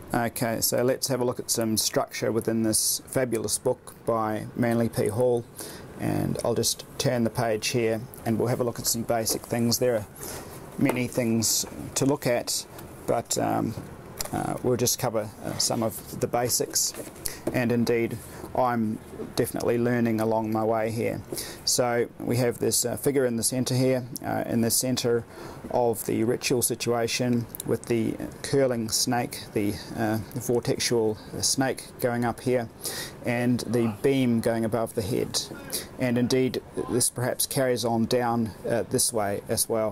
Okay, so let's have a look at some structure within this fabulous book by Manly P. Hall, and I'll just turn the page here and we'll have a look at some basic things. There are many things to look at, but we'll just cover some of the basics, and indeed I'm definitely learning along my way here. So we have this figure in the centre here, in the centre of the ritual situation, with the curling snake, the vortexual snake going up here, and the beam going above the head. And indeed this perhaps carries on down this way as well.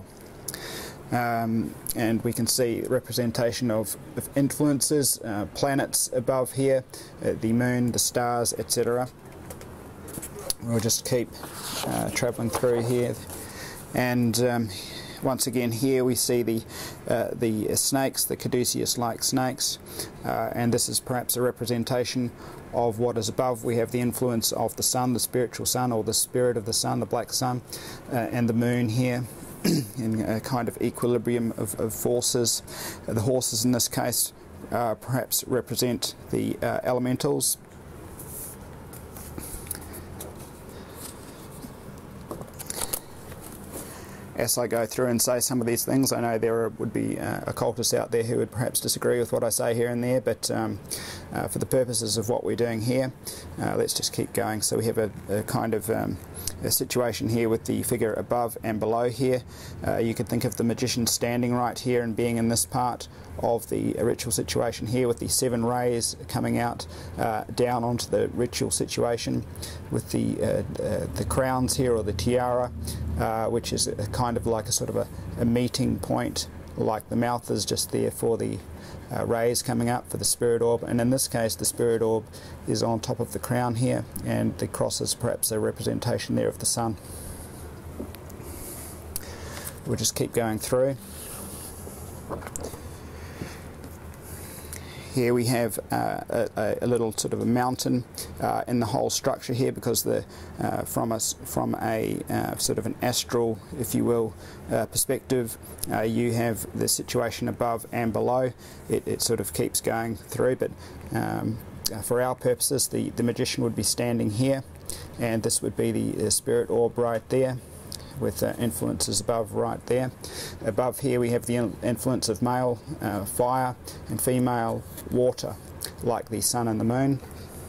And we can see representation of influences, planets above here, the moon, the stars, etc. We'll just keep travelling through here, and once again here we see the snakes, the caduceus-like snakes, and this is perhaps a representation of what is above. We have the influence of the sun, the spiritual sun, or the spirit of the sun, the black sun, and the moon here, in a kind of equilibrium of forces. The horses in this case perhaps represent the elementals. As I go through and say some of these things, I know there would be occultists out there who would perhaps disagree with what I say here and there, but for the purposes of what we're doing here, let's just keep going. So we have a kind of a situation here with the figure above and below here. You could think of the magician standing right here and being in this part of the ritual situation here, with the 7 rays coming out down onto the ritual situation, with the crowns here, or the tiara, which is a kind of like a sort of a meeting point, like the mouth is just there for the rays coming up for the spirit orb, and in this case the spirit orb is on top of the crown here, and the cross is perhaps a representation there of the sun. We'll just keep going through. Here we have a little sort of a mountain in the whole structure here, because from a sort of an astral, if you will, perspective, you have the situation above and below. It sort of keeps going through, but for our purposes the magician would be standing here, and this would be the spirit orb right there, with influences above right there. Above here we have the influence of male fire and female water, like the sun and the moon.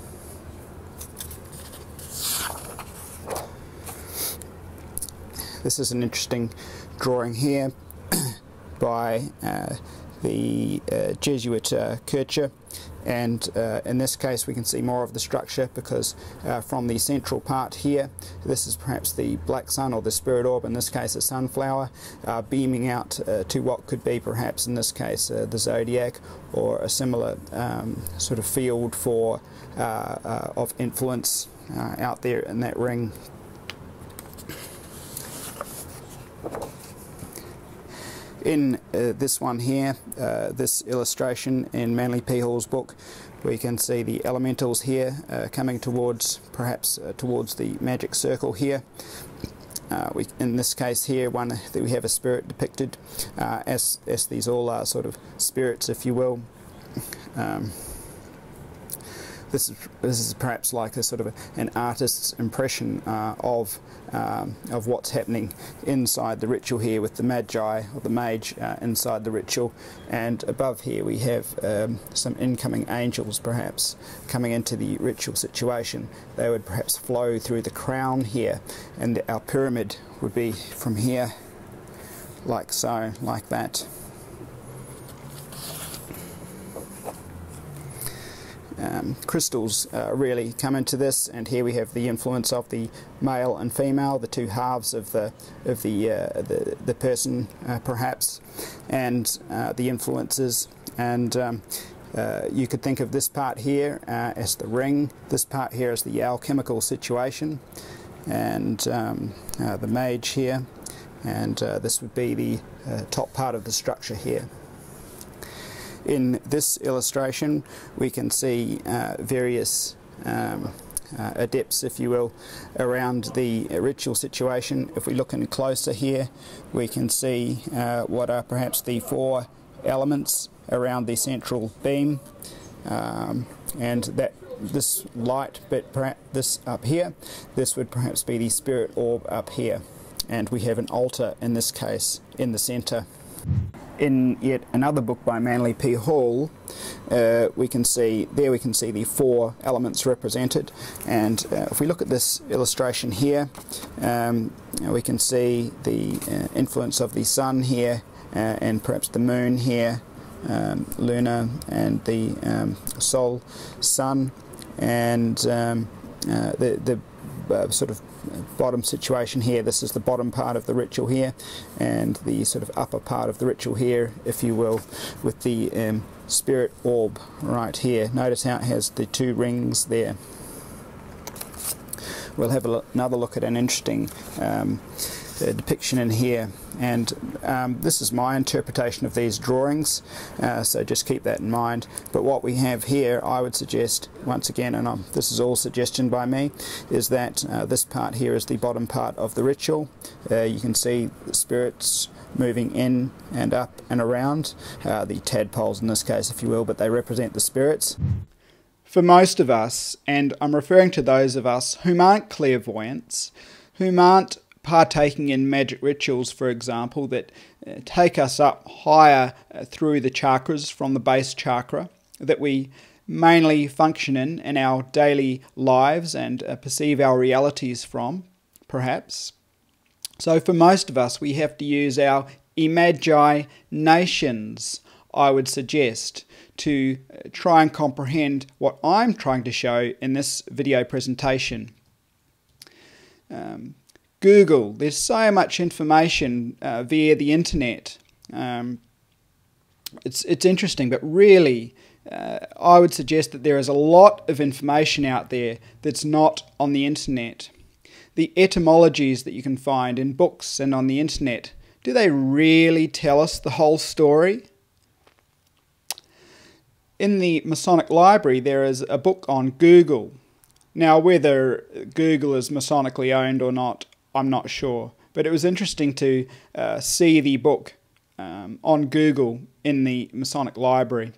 This is an interesting drawing here by the Jesuit Kircher, and in this case we can see more of the structure, because from the central part here, this is perhaps the black sun, or the spirit orb, in this case a sunflower, beaming out to what could be perhaps in this case the zodiac, or a similar sort of field for of influence out there in that ring. In this one here, this illustration in Manly P. Hall's book, we can see the elementals here coming towards, perhaps towards the magic circle here. In this case here, we have a spirit depicted, as these all are sort of spirits, if you will. This is perhaps like a sort of an artist's impression of what's happening inside the ritual here, with the magi, or the mage, inside the ritual. And above here we have some incoming angels perhaps coming into the ritual situation. They would perhaps flow through the crown here, and our pyramid would be from here, like so, like that. Crystals really come into this, and here we have the influence of the male and female, the two halves of the person, perhaps, and the influences. And you could think of this part here as the ring, this part here as the alchemical situation, and the mage here, and this would be the top part of the structure here. In this illustration we can see various adepts, if you will, around the ritual situation. If we look in closer here, we can see what are perhaps the 4 elements around the central beam, and that this light bit, perhaps this up here, this would perhaps be the spirit orb up here, and we have an altar in this case in the centre. In yet another book by Manly P. Hall, we can see the four elements represented, and if we look at this illustration here, we can see the influence of the sun here, and perhaps the moon here, Luna, and the Sol, sun, and the sort of bottom situation here. This is the bottom part of the ritual here, and the sort of upper part of the ritual here, if you will, with the spirit orb right here. Notice how it has the two rings there. We'll have another look at an interesting depiction in here, and this is my interpretation of these drawings, so just keep that in mind. But what we have here, I would suggest, once again, and this is all suggestion by me, is that this part here is the bottom part of the ritual. You can see the spirits moving in and up and around, the tadpoles in this case, if you will, but they represent the spirits. For most of us, and I'm referring to those of us whom aren't clairvoyants, whom aren't partaking in magic rituals, for example, that take us up higher through the chakras from the base chakra, that we mainly function in our daily lives and perceive our realities from, perhaps. So for most of us, we have to use our imaginations, I would suggest, to try and comprehend what I'm trying to show in this video presentation. Google, there's so much information via the internet. It's interesting, but really I would suggest that there is a lot of information out there that's not on the internet. The etymologies that you can find in books and on the internet, do they really tell us the whole story? In the Masonic Library there is a book on Google. Now whether Google is Masonically owned or not, I'm not sure, but it was interesting to see the book on Google in the Masonic Library.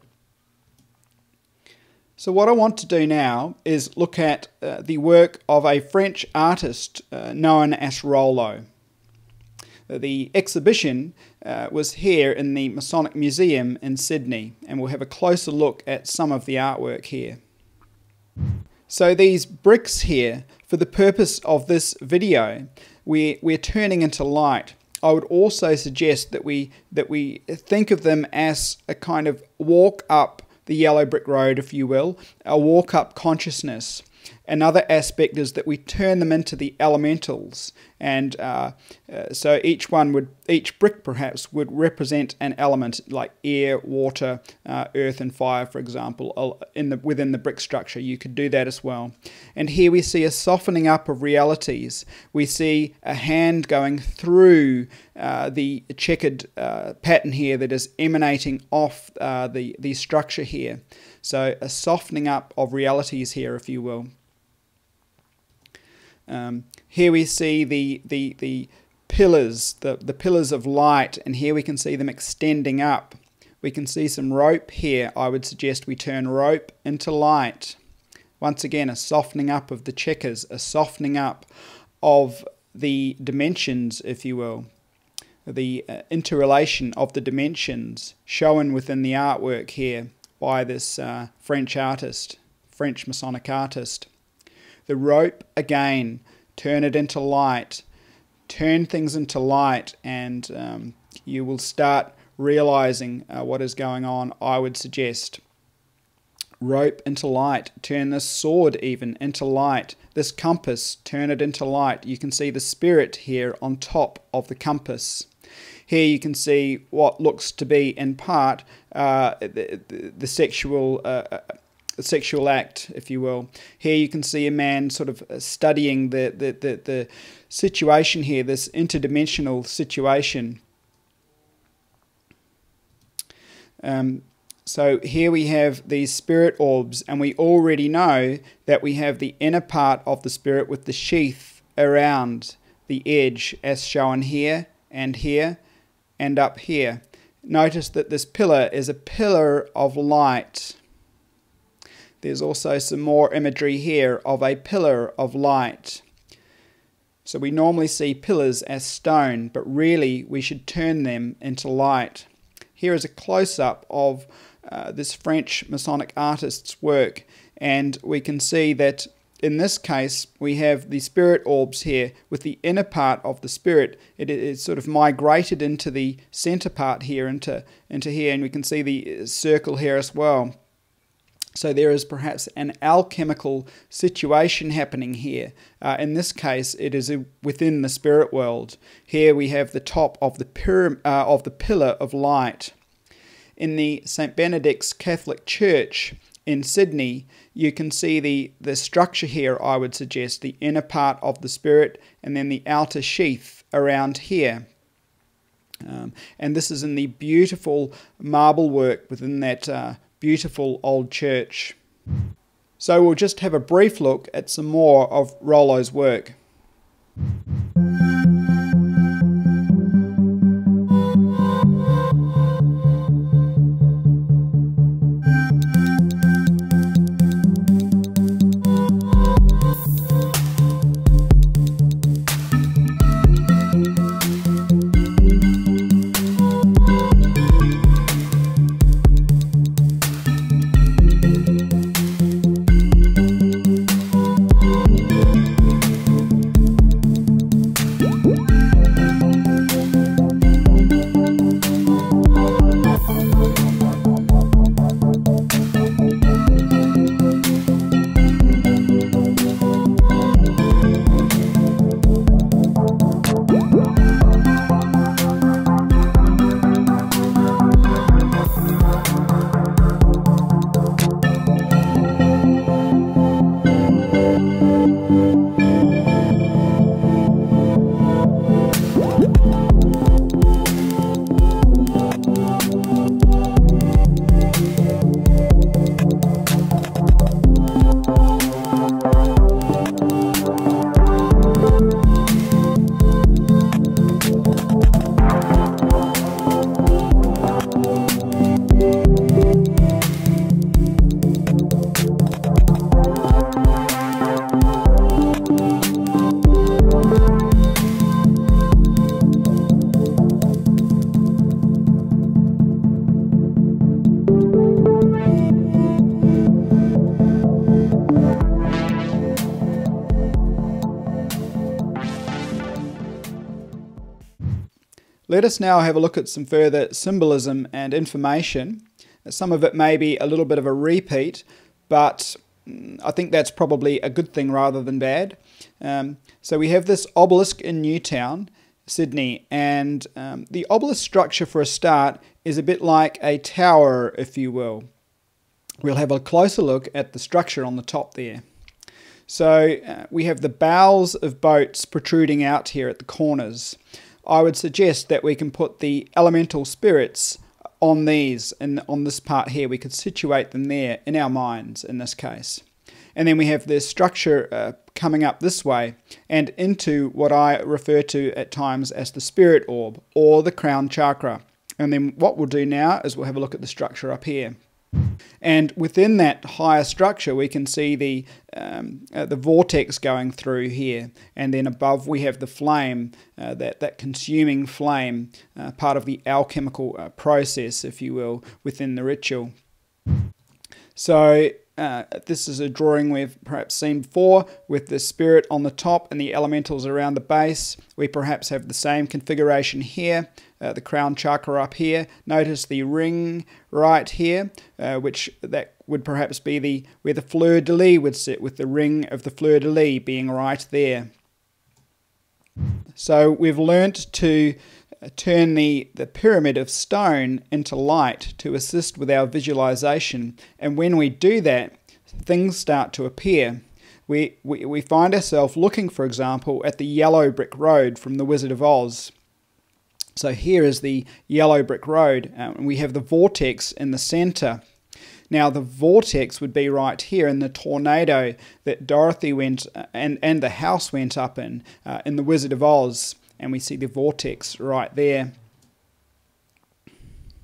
So what I want to do now is look at the work of a French artist known as Rollo. The exhibition was here in the Masonic Museum in Sydney, and we'll have a closer look at some of the artwork here. So these bricks here, for the purpose of this video, we're turning into light. I would also suggest that we think of them as a kind of walk up the yellow brick road, if you will, a walk up consciousness. Another aspect is that we turn them into the elementals, and so each brick perhaps would represent an element like air, water, earth and fire, for example, within the brick structure. You could do that as well. And here we see a softening up of realities. We see a hand going through the checkered pattern here that is emanating off the structure here. So a softening up of realities here, if you will. Here we see the pillars, the pillars of light, and here we can see them extending up. We can see some rope here. I would suggest we turn rope into light. Once again, a softening up of the checkers, a softening up of the dimensions, if you will. The interrelation of the dimensions shown within the artwork here by this French artist, French Masonic artist. The rope, again, turn it into light, turn things into light, and you will start realizing what is going on, I would suggest. Rope into light, turn this sword even into light, this compass, turn it into light. You can see the spirit here on top of the compass. Here you can see what looks to be, in part, the sexual act, if you will. Here you can see a man sort of studying the situation here, this interdimensional situation. So here we have these spirit orbs, and we already know that we have the inner part of the spirit with the sheath around the edge, as shown here and up here. Notice that this pillar is a pillar of light. There's also some more imagery here of a pillar of light. So we normally see pillars as stone, but really we should turn them into light. Here is a close-up of this French Masonic artist's work, and we can see that in this case we have the spirit orbs here with the inner part of the spirit. It is sort of migrated into the center part here, into here, and we can see the circle here as well. So there is perhaps an alchemical situation happening here. In this case, it is within the spirit world. Here we have the top of the pillar of light. In the St. Benedict's Catholic Church in Sydney, you can see the structure here, I would suggest, the inner part of the spirit and then the outer sheath around here. And this is in the beautiful marble work within that beautiful old church. So we'll just have a brief look at some more of Rollo's work. Let us now have a look at some further symbolism and information. Some of it may be a little bit of a repeat, but I think that's probably a good thing rather than bad. So we have this obelisk in Newtown, Sydney, and the obelisk structure for a start is a bit like a tower, if you will. We'll have a closer look at the structure on the top there. So we have the bows of boats protruding out here at the corners. I would suggest that we can put the elemental spirits on these, and on this part here we could situate them there in our minds in this case. And then we have this structure coming up this way and into what I refer to at times as the spirit orb or the crown chakra. And then what we'll do now is we'll have a look at the structure up here. And within that higher structure we can see the vortex going through here, and then above we have the flame, that consuming flame, part of the alchemical process, if you will, within the ritual. So this is a drawing we've perhaps seen before with the spirit on the top and the elementals around the base. We perhaps have the same configuration here. The crown chakra up here. Notice the ring right here, which that would perhaps be where the fleur-de-lis would sit, with the ring of the fleur-de-lis being right there. So we've learnt to turn the pyramid of stone into light to assist with our visualization, and when we do that, things start to appear. We find ourselves looking, for example, at the yellow brick road from The Wizard of Oz. So here is the yellow brick road, and we have the vortex in the center. Now the vortex would be right here in the tornado that Dorothy went and the house went up in The Wizard of Oz, and we see the vortex right there.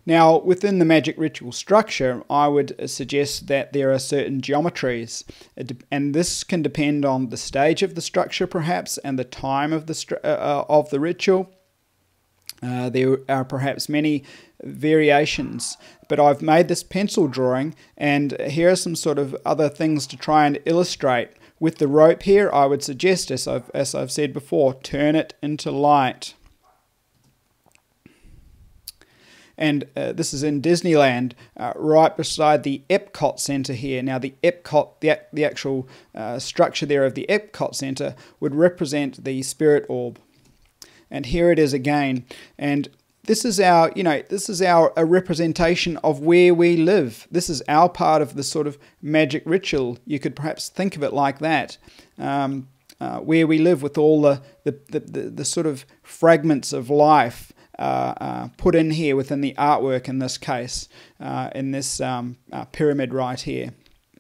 Now, within the magic ritual structure, I would suggest that there are certain geometries, and this can depend on the stage of the structure, perhaps, and the time of the ritual. There are perhaps many variations, but I've made this pencil drawing, and here are some sort of other things to try and illustrate. With the rope here, I would suggest, as I've said before, turn it into light. And this is in Disneyland, right beside the Epcot Center here. Now the Epcot, the actual structure there of the Epcot Center would represent the spirit orb. And here it is again. And this is our, a representation of where we live. This is our part of the sort of magic ritual. You could perhaps think of it like that. Where we live with all the sort of fragments of life put in here within the artwork in this case, in this pyramid right here.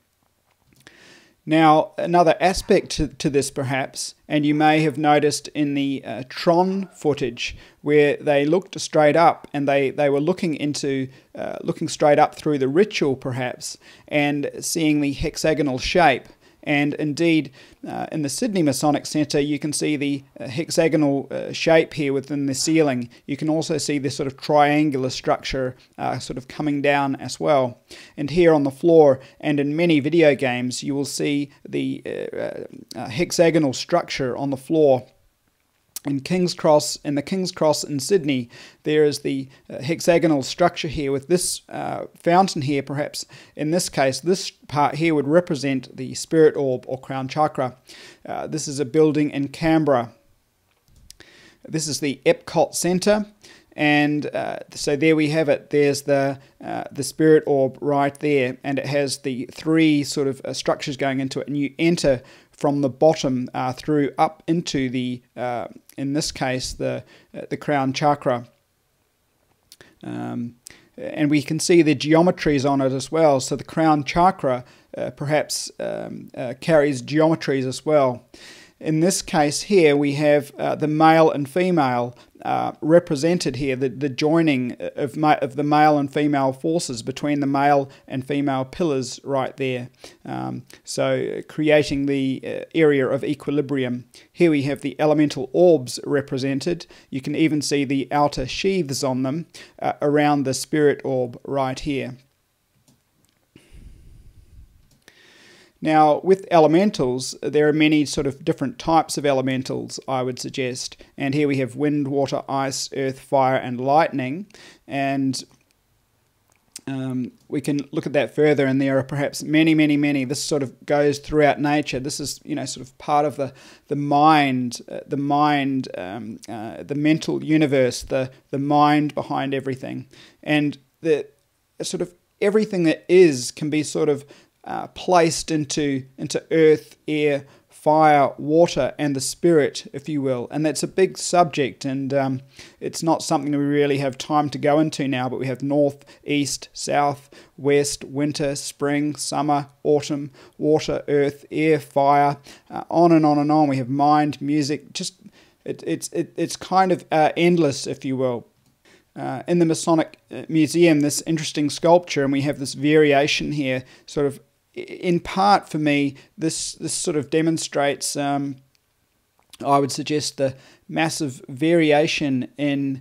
Now, another aspect to this perhaps, and you may have noticed in the Tron footage where they looked straight up and they were looking straight up through the ritual perhaps and seeing the hexagonal shape. And indeed, in the Sydney Masonic Centre, you can see the hexagonal shape here within the ceiling. You can also see this sort of triangular structure sort of coming down as well. And here on the floor, and in many video games, you will see the hexagonal structure on the floor. In the King's Cross in Sydney, there is the hexagonal structure here with this fountain here, perhaps. In this case, this part here would represent the spirit orb or crown chakra. This is a building in Canberra. This is the Epcot Centre, and so there we have it. There's the spirit orb right there, and it has the three sort of structures going into it, and you enter from the bottom through up into the, in this case, the crown chakra. And we can see the geometries on it as well. So the crown chakra perhaps carries geometries as well. In this case here, we have the male and female represented here, the joining of the male and female forces between the male and female pillars right there. So creating the area of equilibrium. Here we have the elemental orbs represented. You can even see the outer sheaths on them around the spirit orb right here. Now, with elementals, there are many sort of different types of elementals, I would suggest. And here we have wind, water, ice, earth, fire, and lightning. And we can look at that further, and there are perhaps many, many, many. This sort of goes throughout nature. This is, sort of part of the mind, the mental universe, the mind behind everything. And the sort of everything that is can be sort of placed into earth, air, fire, water, and the spirit, if you will. And that's a big subject, and it's not something we really have time to go into now, but we have north, east, south, west, winter, spring, summer, autumn, water, earth, air, fire, on and on and on. We have mind, music, just it's kind of endless, if you will. In the Masonic Museum, this interesting sculpture, and we have this variation here, sort of in part for me, this sort of demonstrates, I would suggest, the massive variation in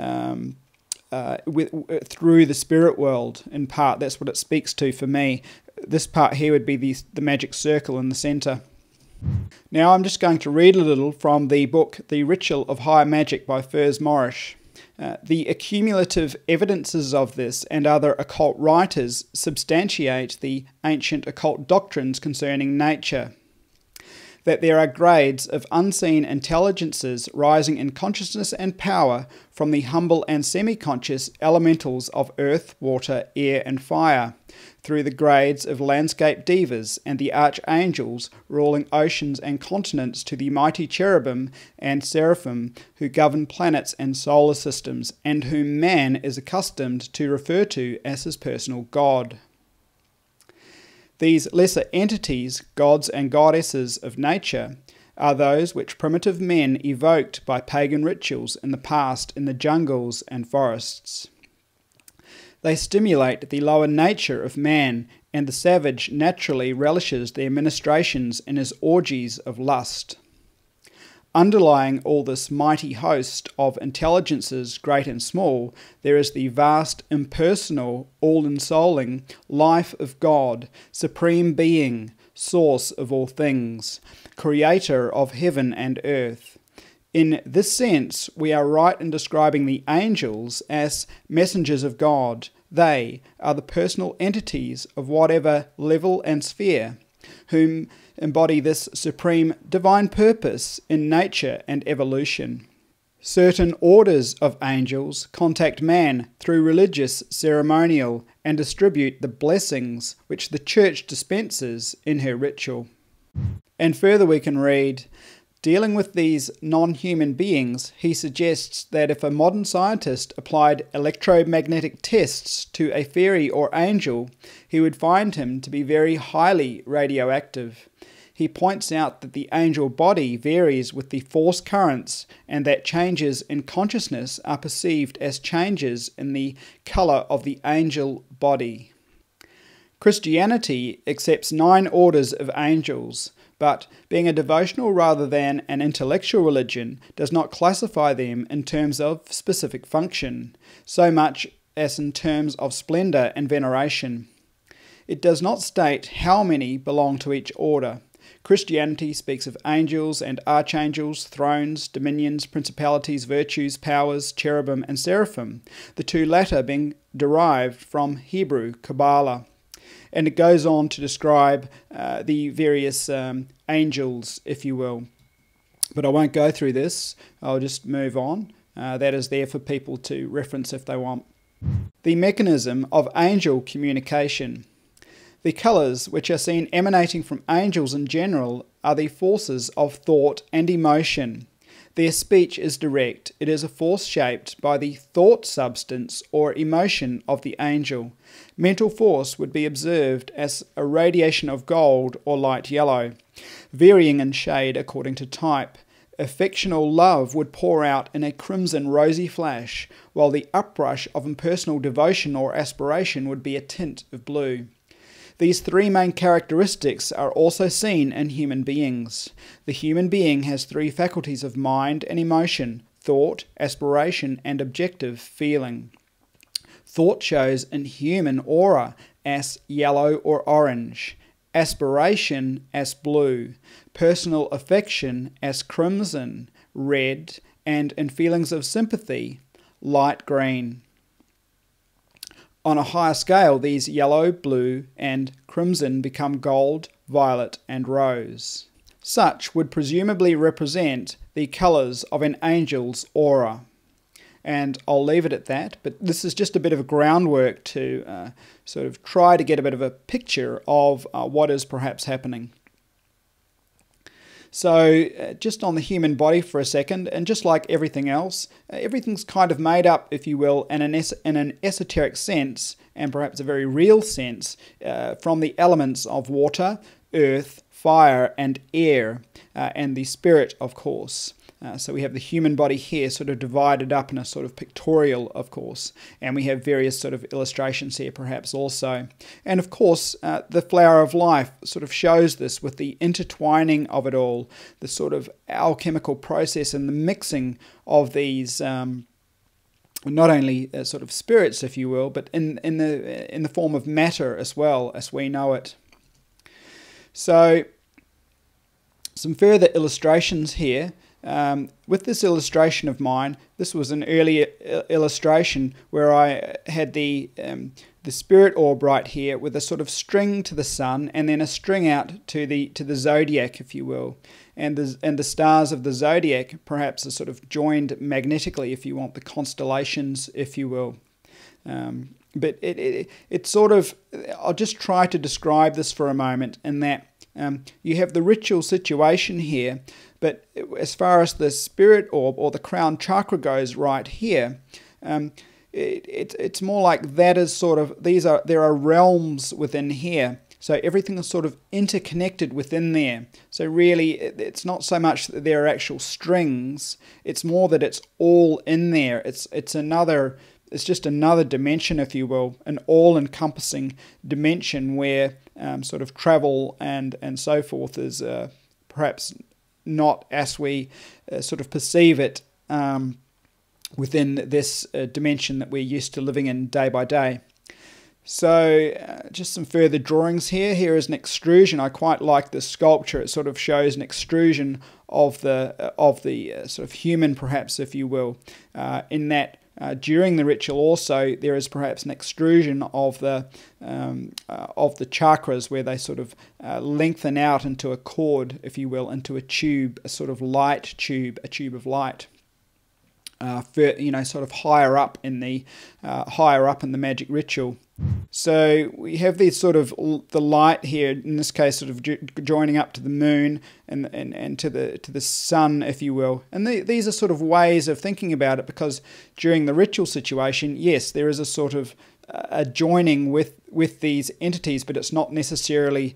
through the spirit world. In part, that's what it speaks to for me. This part here would be the magic circle in the centre. Now I'm just going to read a little from the book The Ritual of High Magic by Furs Morrish. The accumulative evidences of this and other occult writers substantiate the ancient occult doctrines concerning nature. That there are grades of unseen intelligences rising in consciousness and power from the humble and semi-conscious elementals of earth, water, air, and fire, through the grades of landscape divas and the archangels ruling oceans and continents to the mighty cherubim and seraphim who govern planets and solar systems, and whom man is accustomed to refer to as his personal god. These lesser entities, gods and goddesses of nature, are those which primitive men evoked by pagan rituals in the past in the jungles and forests. They stimulate the lower nature of man, and the savage naturally relishes their ministrations in his orgies of lust. Underlying all this mighty host of intelligences, great and small, there is the vast, impersonal, all-ensouling life of God, supreme being, source of all things, creator of heaven and earth. In this sense, we are right in describing the angels as messengers of God. They are the personal entities of whatever level and sphere, whom embody this supreme divine purpose in nature and evolution. Certain orders of angels contact man through religious ceremonial and distribute the blessings which the Church dispenses in her ritual. And further we can read, dealing with these non-human beings, he suggests that if a modern scientist applied electromagnetic tests to a fairy or angel, he would find him to be very highly radioactive. He points out that the angel body varies with the force currents and that changes in consciousness are perceived as changes in the colour of the angel body. Christianity accepts 9 orders of angels, but being a devotional rather than an intellectual religion does not classify them in terms of specific function, so much as in terms of splendour and veneration. It does not state how many belong to each order. Christianity speaks of angels and archangels, thrones, dominions, principalities, virtues, powers, cherubim and seraphim, the 2 latter being derived from Hebrew Kabbalah. And it goes on to describe the various angels, if you will. But I won't go through this. I'll just move on. That is there for people to reference if they want. The mechanism of angel communication. The colours which are seen emanating from angels in general are the forces of thought and emotion. Their speech is direct. It is a force shaped by the thought substance or emotion of the angel. Mental force would be observed as a radiation of gold or light yellow, varying in shade according to type. Affectional love would pour out in a crimson rosy flash, while the uprush of impersonal devotion or aspiration would be a tint of blue. These 3 main characteristics are also seen in human beings. The human being has 3 faculties of mind and emotion: thought, aspiration, and objective feeling. Thought shows in human aura as yellow or orange, aspiration as blue, personal affection as crimson, red, and in feelings of sympathy, light green. On a higher scale, these yellow, blue, and crimson become gold, violet, and rose. Such would presumably represent the colours of an angel's aura. And I'll leave it at that, but this is just a bit of a groundwork to sort of try to get a bit of a picture of what is perhaps happening. So just on the human body for a second, and just like everything else, everything's kind of made up, if you will, in an esoteric sense, and perhaps a very real sense, from the elements of water, earth, fire, and air, and the spirit, of course. So we have the human body here sort of divided up in a sort of pictorial, of course, and we have various sort of illustrations here perhaps also. And of course, the flower of life sort of shows this with the intertwining of it all, the sort of alchemical process and the mixing of these not only sort of spirits, if you will, but in the form of matter as well as we know it. So some further illustrations here. With this illustration of mine, this was an earlier illustration where I had the spirit orb right here with a sort of string to the sun and then a string out to the zodiac, if you will, and the stars of the zodiac perhaps are sort of joined magnetically, if you want, the constellations, if you will. But it's sort of, I'll just try to describe this for a moment in that you have the ritual situation here, but as far as the spirit orb or the crown chakra goes right here, it's more like that is sort of, there are realms within here. So everything is sort of interconnected within there. So really, it's not so much that there are actual strings, it's more that it's all in there. It's another it's just another dimension, if you will, an all-encompassing dimension where sort of travel and so forth is perhaps not as we sort of perceive it within this dimension that we're used to living in day by day. So just some further drawings here. Here is an extrusion. I quite like this sculpture. It sort of shows an extrusion of the sort of human, perhaps, if you will, in that during the ritual also there is perhaps an extrusion of the chakras, where they sort of lengthen out into a cord, if you will, into a tube, a sort of light tube, a tube of light. Sort of higher up in the magic ritual. So we have these sort of the light here, in this case, sort of joining up to the moon and to the sun, if you will. And these are sort of ways of thinking about it, because during the ritual situation, yes, there is a sort of a joining with these entities, but it's not necessarily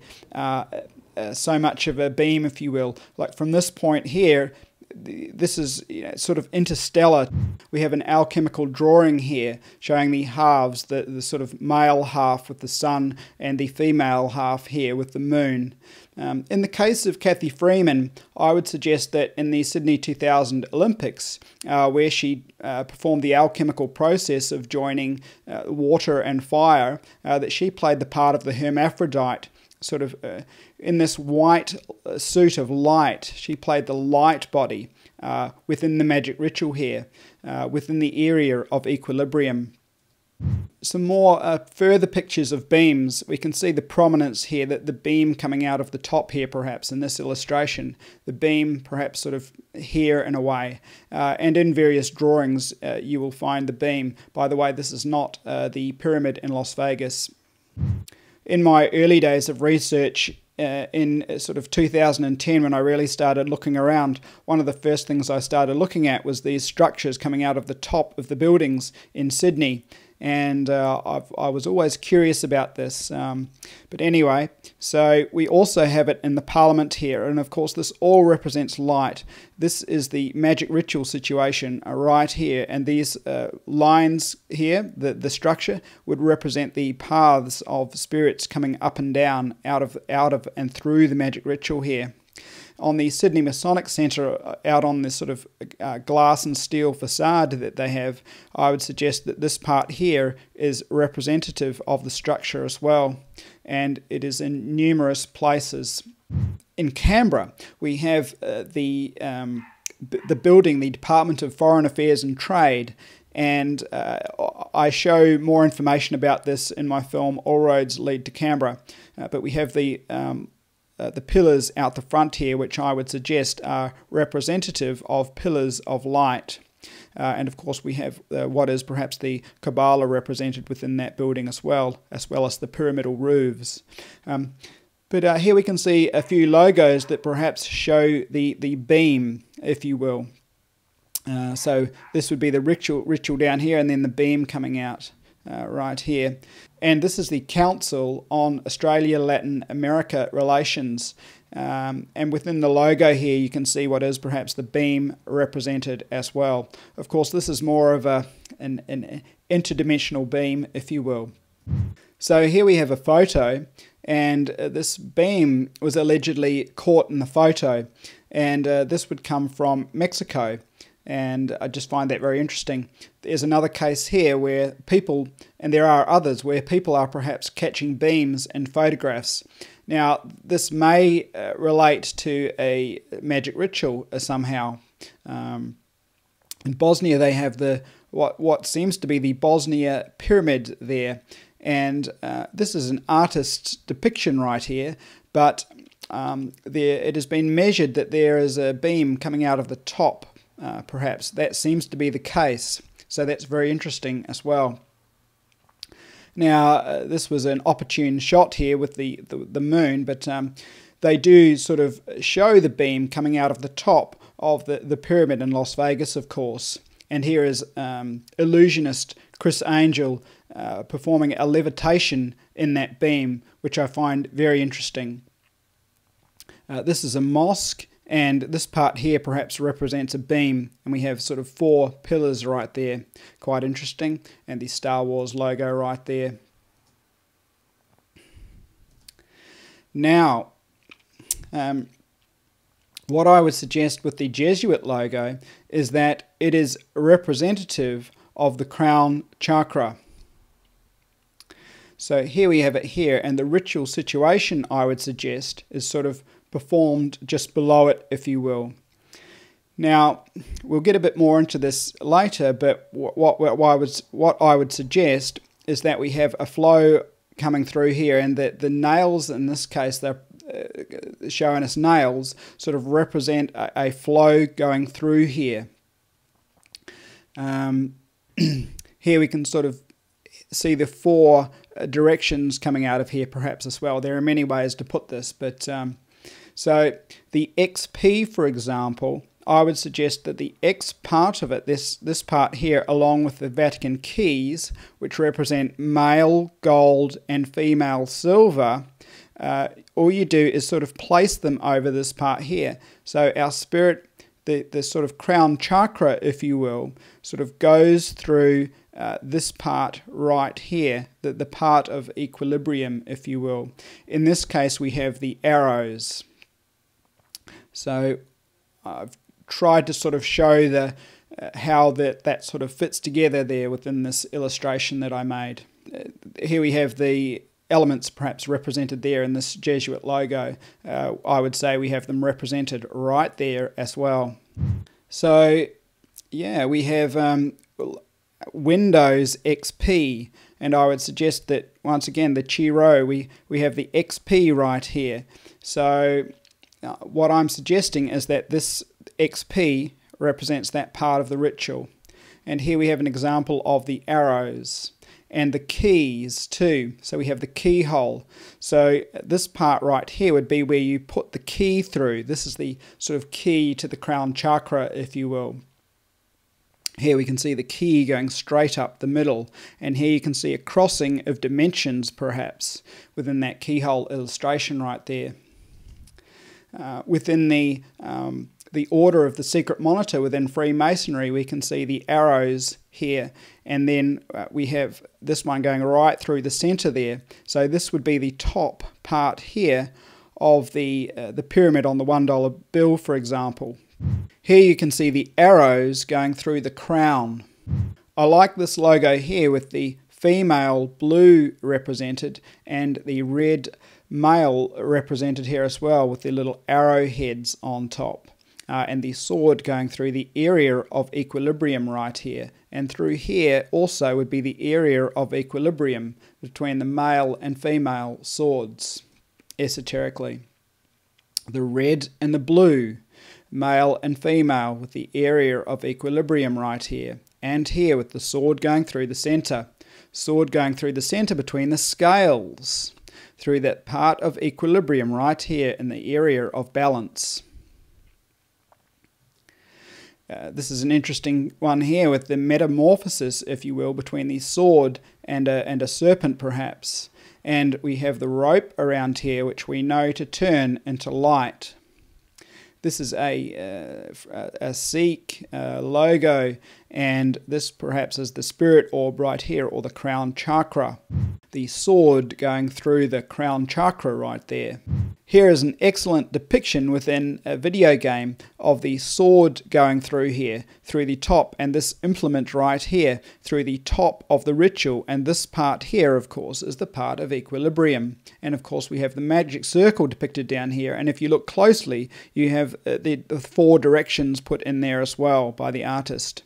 so much of a beam, if you will. Like from this point here, this is sort of interstellar. We have an alchemical drawing here showing the halves, the sort of male half with the sun and the female half here with the moon. In the case of Cathy Freeman, I would suggest that in the Sydney 2000 Olympics, where she performed the alchemical process of joining water and fire, that she played the part of the hermaphrodite, sort of in this white suit of light. She played the light body within the magic ritual here, within the area of equilibrium. Some more further pictures of beams. We can see the prominence here, that the beam coming out of the top here, perhaps in this illustration, the beam perhaps sort of here in a way, and in various drawings you will find the beam. By the way, this is not the pyramid in Las Vegas. In my early days of research in sort of 2010, when I really started looking around, one of the first things I started looking at was these structures coming out of the top of the buildings in Sydney. And I was always curious about this. But anyway, so we also have it in the Parliament here. And of course, this all represents light. This is the magic ritual situation right here. And these lines here, the structure, would represent the paths of spirits coming up and down out of and through the magic ritual here. On the Sydney Masonic Centre, out on this sort of glass and steel facade that they have, I would suggest that this part here is representative of the structure as well, and it is in numerous places. In Canberra, we have the building, the Department of Foreign Affairs and Trade, and I show more information about this in my film All Roads Lead to Canberra, but we have the pillars out the front here, which I would suggest are representative of pillars of light. And of course we have what is perhaps the Kabbalah represented within that building as well as the pyramidal roofs. But here we can see a few logos that perhaps show the beam, if you will. So this would be the ritual down here, and then the beam coming out right here. And this is the Council on Australia-Latin America Relations. And within the logo here you can see what is perhaps the beam represented as well. Of course, this is more of an interdimensional beam, if you will. So here we have a photo, and this beam was allegedly caught in the photo, and this would come from Mexico. And I just find that very interesting. There's another case here where people, and there are others, where people are perhaps catching beams in photographs. Now, this may relate to a magic ritual somehow. In Bosnia, they have what seems to be the Bosnia pyramid there. And this is an artist's depiction right here, but it has been measured that there is a beam coming out of the top. Perhaps that seems to be the case, so that's very interesting as well. Now, this was an opportune shot here with the moon, but they do sort of show the beam coming out of the top of the pyramid in Las Vegas, of course. And here is illusionist Criss Angel performing a levitation in that beam, which I find very interesting. This is a mosque And this part here perhaps represents a beam, and we have sort of 4 pillars right there. Quite interesting. And the Star Wars logo right there. Now, what I would suggest with the Jesuit logo is that it is representative of the crown chakra. So here we have it here, and the ritual situation, I would suggest, is sort of performed just below it, if you will. Now, we'll get a bit more into this later, but what I would suggest is that we have a flow coming through here, and that the nails, in this case, they're showing us nails, sort of represent a flow going through here. Here we can sort of see the 4 directions coming out of here perhaps as well. There are many ways to put this, but so the XP, for example, I would suggest that the X part of it, this part here, along with the Vatican keys, which represent male gold and female silver, all you do is sort of place them over this part here. So our spirit, the sort of crown chakra, if you will, sort of goes through this part right here, the part of equilibrium, if you will. In this case, we have the arrows. So I've tried to sort of show the how that sort of fits together there within this illustration that I made. Here we have the elements perhaps represented there in this Jesuit logo. I would say we have them represented right there as well. So yeah, we have Windows XP, and I would suggest that once again the Chi Rho, we have the XP right here. So what I'm suggesting is that this XP represents that part of the ritual. And here we have an example of the arrows and the keys too. So we have the keyhole. So this part right here would be where you put the key through. This is the sort of key to the crown chakra, if you will. Here we can see the key going straight up the middle, and here you can see a crossing of dimensions perhaps within that keyhole illustration right there. Within the order of the secret monitor within Freemasonry, we can see the arrows here, and then we have this one going right through the center there. So this would be the top part here of the pyramid on the $1 bill, for example. Here you can see the arrows going through the crown. I like this logo here with the female blue represented and the red male represented here as well, with the little arrowheads on top. And the sword going through the area of equilibrium right here. And through here also would be the area of equilibrium between the male and female swords, esoterically. The red and the blue, male and female, with the area of equilibrium right here. And here with the sword going through the center. Sword going through the center between the scales, through that part of equilibrium right here in the area of balance. This is an interesting one here with the metamorphosis, if you will, between the sword and a serpent perhaps. And we have the rope around here, which we know to turn into light. This is a Sikh logo, and this perhaps is the spirit orb right here, or the crown chakra. The sword going through the crown chakra right there. Here is an excellent depiction within a video game of the sword going through here, through the top, and this implement right here, through the top of the ritual. And this part here, of course, is the part of equilibrium. And of course we have the magic circle depicted down here, and if you look closely, you have the 4 directions put in there as well by the artist.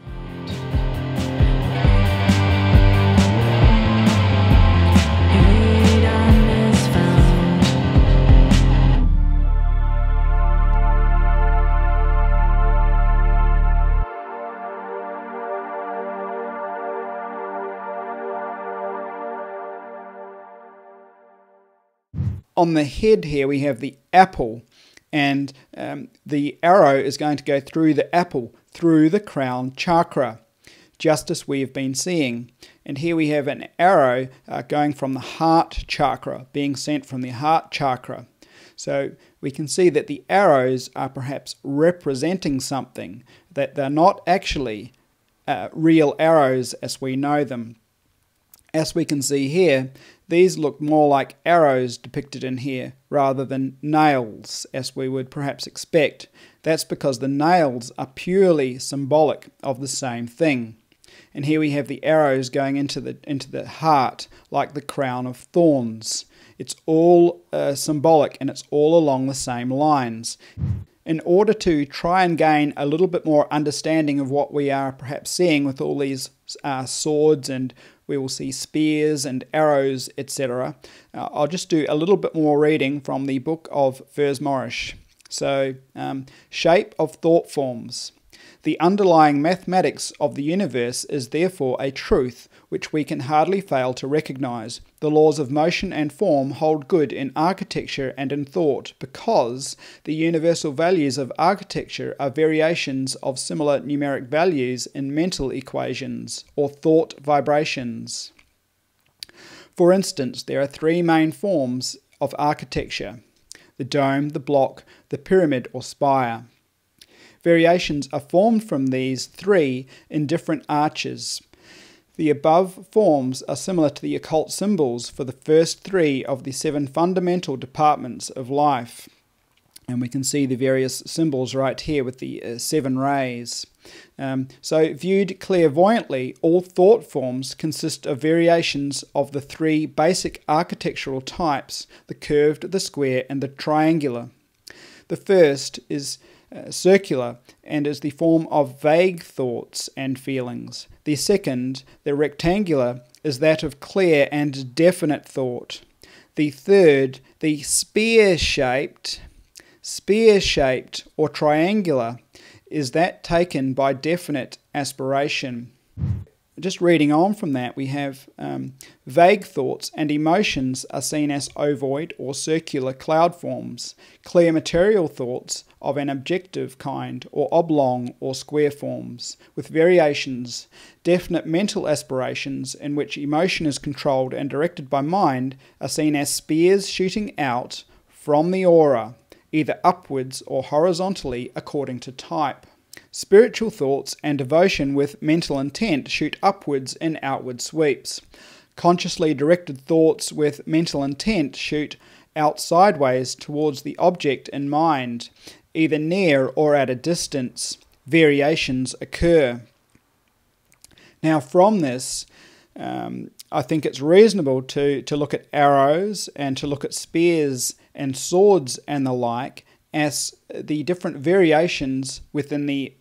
On the head here we have the apple, and the arrow is going to go through the apple, through the crown chakra, just as we have been seeing. And here we have an arrow going from the heart chakra, being sent from the heart chakra. So we can see that the arrows are perhaps representing something, that they're not actually real arrows as we know them. As we can see here, these look more like arrows depicted in here rather than nails as we would perhaps expect. That's because the nails are purely symbolic of the same thing. And here we have the arrows going into the heart like the crown of thorns. It's all symbolic, and it's all along the same lines. In order to try and gain a little bit more understanding of what we are perhaps seeing with all these swords, and we will see spears and arrows, etc., I'll just do a little bit more reading from the book of Versmorich. So, shape of thought forms. The underlying mathematics of the universe is therefore a truth which we can hardly fail to recognize. The laws of motion and form hold good in architecture and in thought because the universal values of architecture are variations of similar numeric values in mental equations or thought vibrations. For instance, there are three main forms of architecture: the dome, the block, the pyramid or spire. Variations are formed from these three in different arches. The above forms are similar to the occult symbols for the first three of the 7 fundamental departments of life. And we can see the various symbols right here with the 7 rays. So viewed clairvoyantly, all thought forms consist of variations of the 3 basic architectural types: the curved, the square, and the triangular. The first is circular and is the form of vague thoughts and feelings. The second, the rectangular, is that of clear and definite thought. The third, the spear-shaped or triangular, is that taken by definite aspiration. Just reading on from that, we have vague thoughts and emotions are seen as ovoid or circular cloud forms, clear material thoughts of an objective kind, or oblong or square forms, with variations. Definite mental aspirations, in which emotion is controlled and directed by mind, are seen as spears shooting out from the aura, either upwards or horizontally according to type. Spiritual thoughts and devotion with mental intent shoot upwards in outward sweeps. Consciously directed thoughts with mental intent shoot out sideways towards the object in mind, either near or at a distance. Variations occur. Now from this, I think it's reasonable to look at arrows and to look at spears and swords and the like as the different variations within the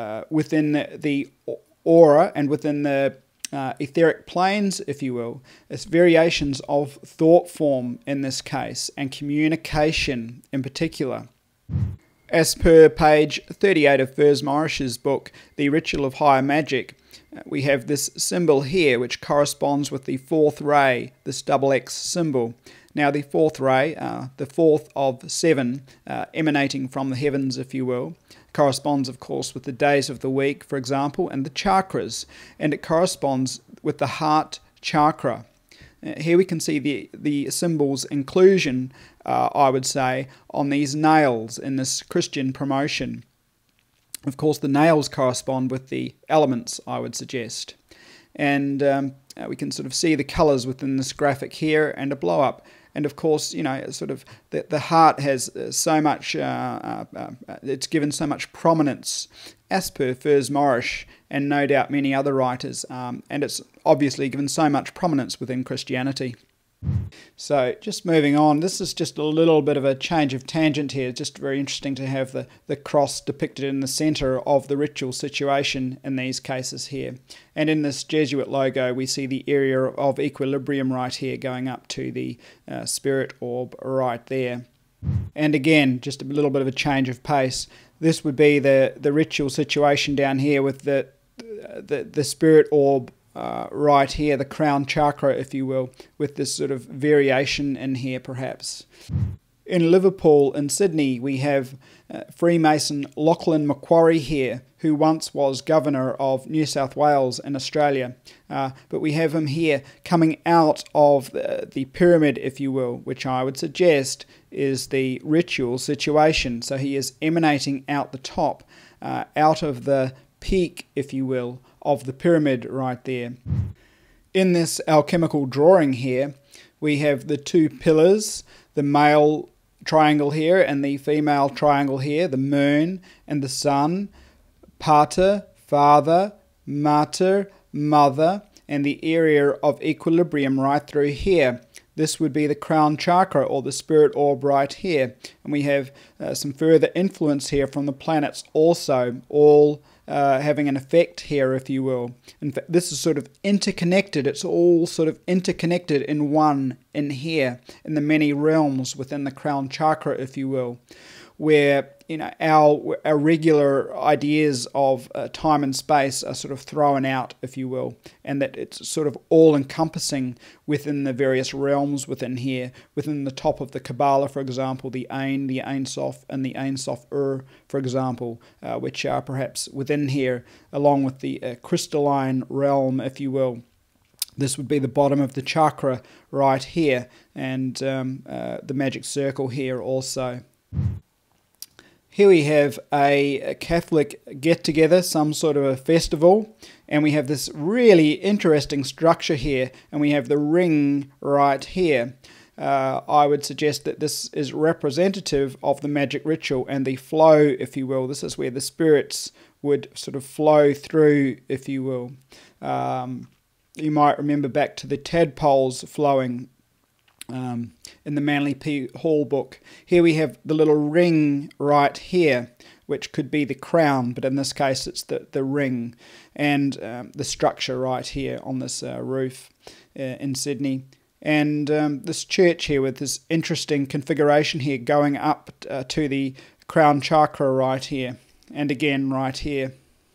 aura and within the etheric planes, if you will. It's variations of thought form in this case, and communication in particular. As per page 38 of Versmorich's book, The Ritual of Higher Magic, we have this symbol here which corresponds with the 4th ray, this double X symbol. Now the 4th ray, the 4th of 7, emanating from the heavens, if you will, corresponds of course with the days of the week, for example, and the chakras, and it corresponds with the heart chakra. Here we can see the symbol's inclusion, I would say, on these nails in this Christian promotion. Of course, the nails correspond with the elements, I would suggest. And we can sort of see the colours within this graphic here, and a blow-up. And of course, you know, sort of the heart has so much, it's given so much prominence as per Versmorich, and no doubt many other writers, and it's obviously given so much prominence within Christianity. So just moving on, this is just a little bit of a change of tangent here. Just very interesting to have the cross depicted in the centre of the ritual situation in these cases here. And in this Jesuit logo we see the area of equilibrium right here going up to the spirit orb right there. And again, just a little bit of a change of pace. This would be the ritual situation down here with the spirit orb right here, the crown chakra, if you will, with this sort of variation in here perhaps. In Liverpool and Sydney we have Freemason Lachlan Macquarie here, who once was Governor of New South Wales in Australia, but we have him here coming out of the pyramid, if you will, which I would suggest is the ritual situation. So he is emanating out the top, out of the peak, if you will, of the pyramid right there. In this alchemical drawing here, we have the two pillars, the male triangle here and the female triangle here, the moon and the sun, pater, father, mater, mother, and the area of equilibrium right through here. This would be the crown chakra, or the spirit orb right here. And we have some further influence here from the planets also, all having an effect here, if you will. In fact, this is sort of interconnected. It's all sort of interconnected in one in here, in the many realms within the crown chakra, if you will, where our regular ideas of time and space are sort of thrown out, if you will, and that it's sort of all-encompassing within the various realms within here, within the top of the Kabbalah, for example, the Ein Sof, and the Ein Sof for example, which are perhaps within here, along with the crystalline realm, if you will. This would be the bottom of the chakra right here, and the magic circle here also. Here we have a Catholic get-together, some sort of a festival, and we have this really interesting structure here, and we have the ring right here. I would suggest that this is representative of the magic ritual and the flow, if you will. This is where the spirits would sort of flow through, if you will. You might remember back to the tadpoles flowing in the Manly P. Hall book. Here we have the little ring right here, which could be the crown, but in this case it's the ring, and the structure right here on this roof in Sydney. And this church here with this interesting configuration here going up to the crown chakra right here, and again right here.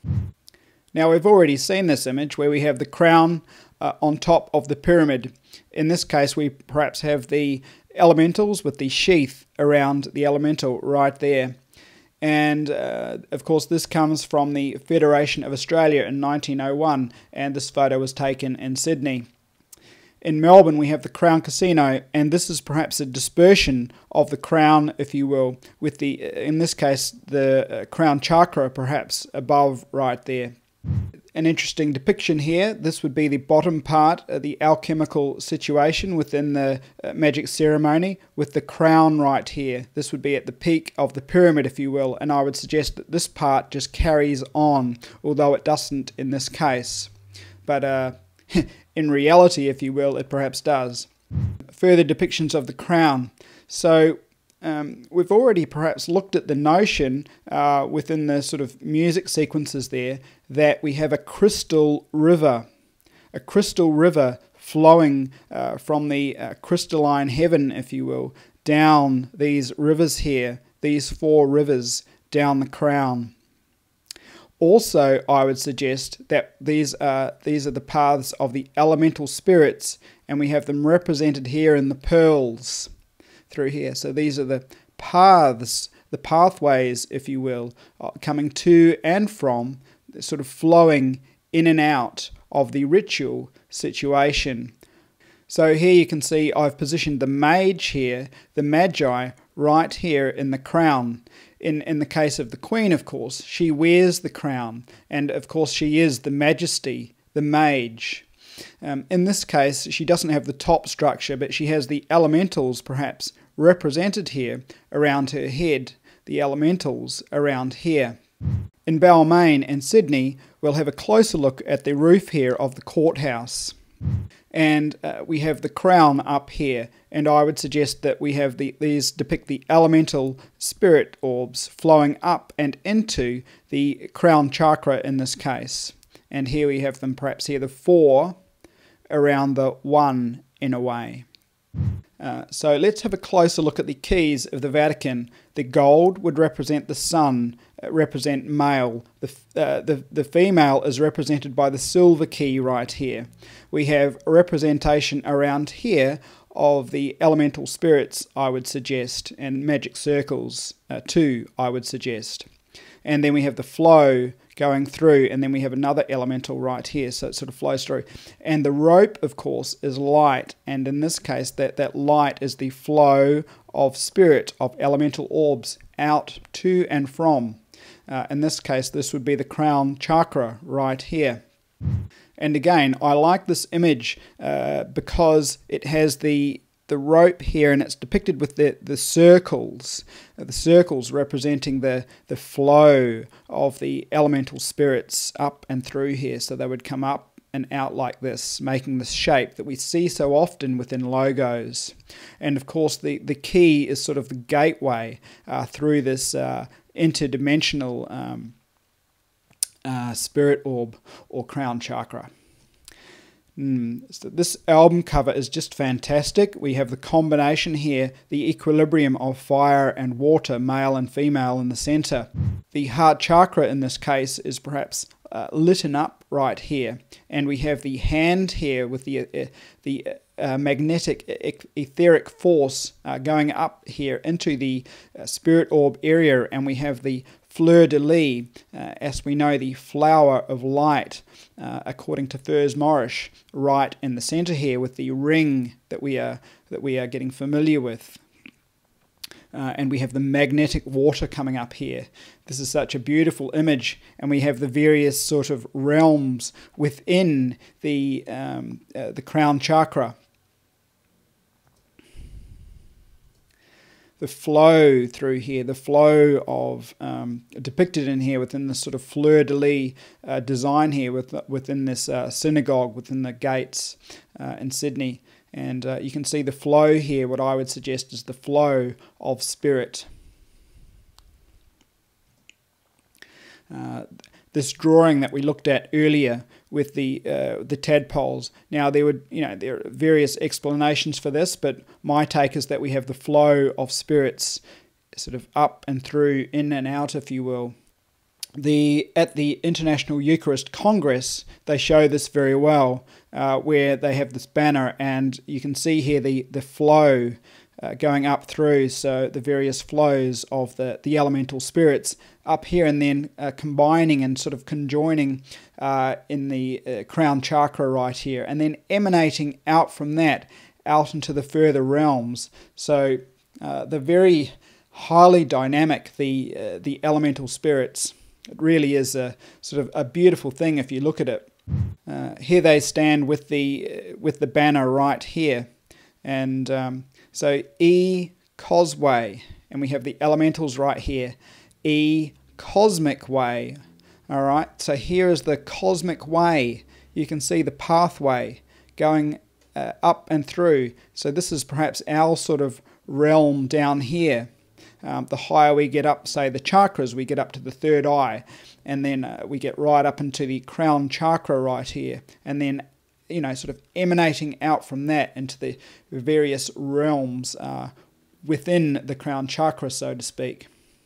Now we've already seen this image where we have the crown on top of the pyramid. In this case we perhaps have the elementals with the sheath around the elemental right there. And of course this comes from the Federation of Australia in 1901, and this photo was taken in Sydney. In Melbourne we have the Crown Casino, and this is perhaps a dispersion of the crown, if you will, with the, in this case, the crown chakra perhaps above right there. An interesting depiction here. This would be the bottom part of the alchemical situation within the magic ceremony, with the crown right here. This would be at the peak of the pyramid, if you will, and I would suggest that this part just carries on, although it doesn't in this case. But in reality, if you will, it perhaps does. Further depictions of the crown. So we've already perhaps looked at the notion within the sort of music sequences there that we have a crystal river flowing from the crystalline heaven, if you will, down these rivers here, these four rivers down the crown. Also, I would suggest that these are the paths of the elemental spirits, and we have them represented here in the pearls through here. So these are the paths, the pathways, if you will, coming to and from, sort of flowing in and out of the ritual situation. So here you can see I've positioned the mage here, the magi, right here in the crown. In the case of the Queen, of course, she wears the crown, and of course she is the majesty, the mage. In this case, she doesn't have the top structure, but she has the elementals, perhaps, represented here around her head, the elementals around here. In Balmain and Sydney, we'll have a closer look at the roof here of the courthouse. And we have the crown up here, and I would suggest that we have these depict the elemental spirit orbs flowing up and into the crown chakra in this case. And here we have them perhaps here, the four around the one in a way. So let's have a closer look at the keys of the Vatican. The gold would represent the sun, represent male. The female is represented by the silver key right here. We have a representation around here of the elemental spirits, I would suggest, and magic circles too, I would suggest. And then we have the flow going through, and then we have another elemental right here, so it sort of flows through. And the rope, of course, is light, and in this case that light is the flow of spirit, of elemental orbs out to and from. In this case, this would be the crown chakra right here. And again, I like this image because it has the rope here, and it's depicted with the circles representing the flow of the elemental spirits up and through here. So they would come up and out like this, making this shape that we see so often within logos. And of course the key is sort of the gateway through this interdimensional spirit orb or crown chakra. So this album cover is just fantastic. We have the combination here, the equilibrium of fire and water, male and female, in the center. The heart chakra in this case is perhaps lit up right here, and we have the hand here with the magnetic etheric force going up here into the spirit orb area, and we have the fleur de lis, as we know, the flower of light, according to Furs Morrish, right in the center here with the ring that we are getting familiar with. And we have the magnetic water coming up here. This is such a beautiful image, and we have the various sort of realms within the crown chakra. The flow through here, the flow of depicted in here within this sort of fleur de lis design here within this synagogue, within the gates in Sydney. And you can see the flow here. What I would suggest is the flow of spirit. This drawing that we looked at earlier with the tadpoles. Now there are various explanations for this, but my take is that we have the flow of spirits sort of up and through, in and out, if you will. At the International Eucharist Congress, they show this very well, where they have this banner, and you can see here the flow going up through, so the various flows of the elemental spirits up here, and then combining and sort of conjoining in the crown chakra right here, and then emanating out from that out into the further realms. So the very highly dynamic, the elemental spirits. It really is a sort of a beautiful thing if you look at it. Here they stand with the banner right here, and so E Cosway, and we have the elementals right here. E Cosmic Way. All right. So here is the cosmic way. You can see the pathway going up and through. So this is perhaps our sort of realm down here. The higher we get up, say the chakras, we get up to the third eye, and then we get right up into the crown chakra right here, and then sort of emanating out from that into the various realms within the crown chakra, so to speak.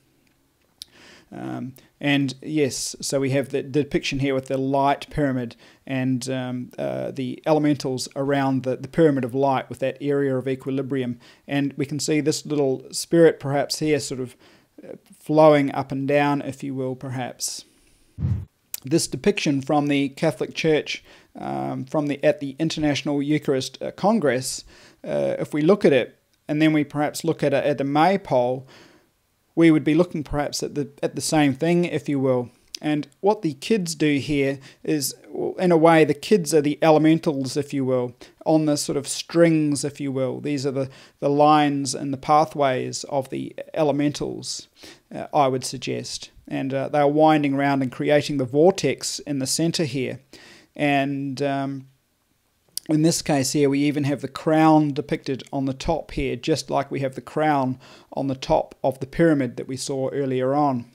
And yes, so we have the depiction here with the light pyramid and the elementals around the pyramid of light with that area of equilibrium. And we can see this little spirit perhaps here sort of flowing up and down, if you will, perhaps. This depiction from the Catholic Church at the International Eucharist Congress, if we look at it, and then we perhaps look at the maypole, we would be looking perhaps at the same thing, if you will. And what the kids do here is, in a way, the kids are the elementals, if you will, on the sort of strings, if you will. These are the lines and the pathways of the elementals, I would suggest. And they are winding around and creating the vortex in the center here. And in this case here, we even have the crown depicted on the top here, just like we have the crown on the top of the pyramid that we saw earlier on.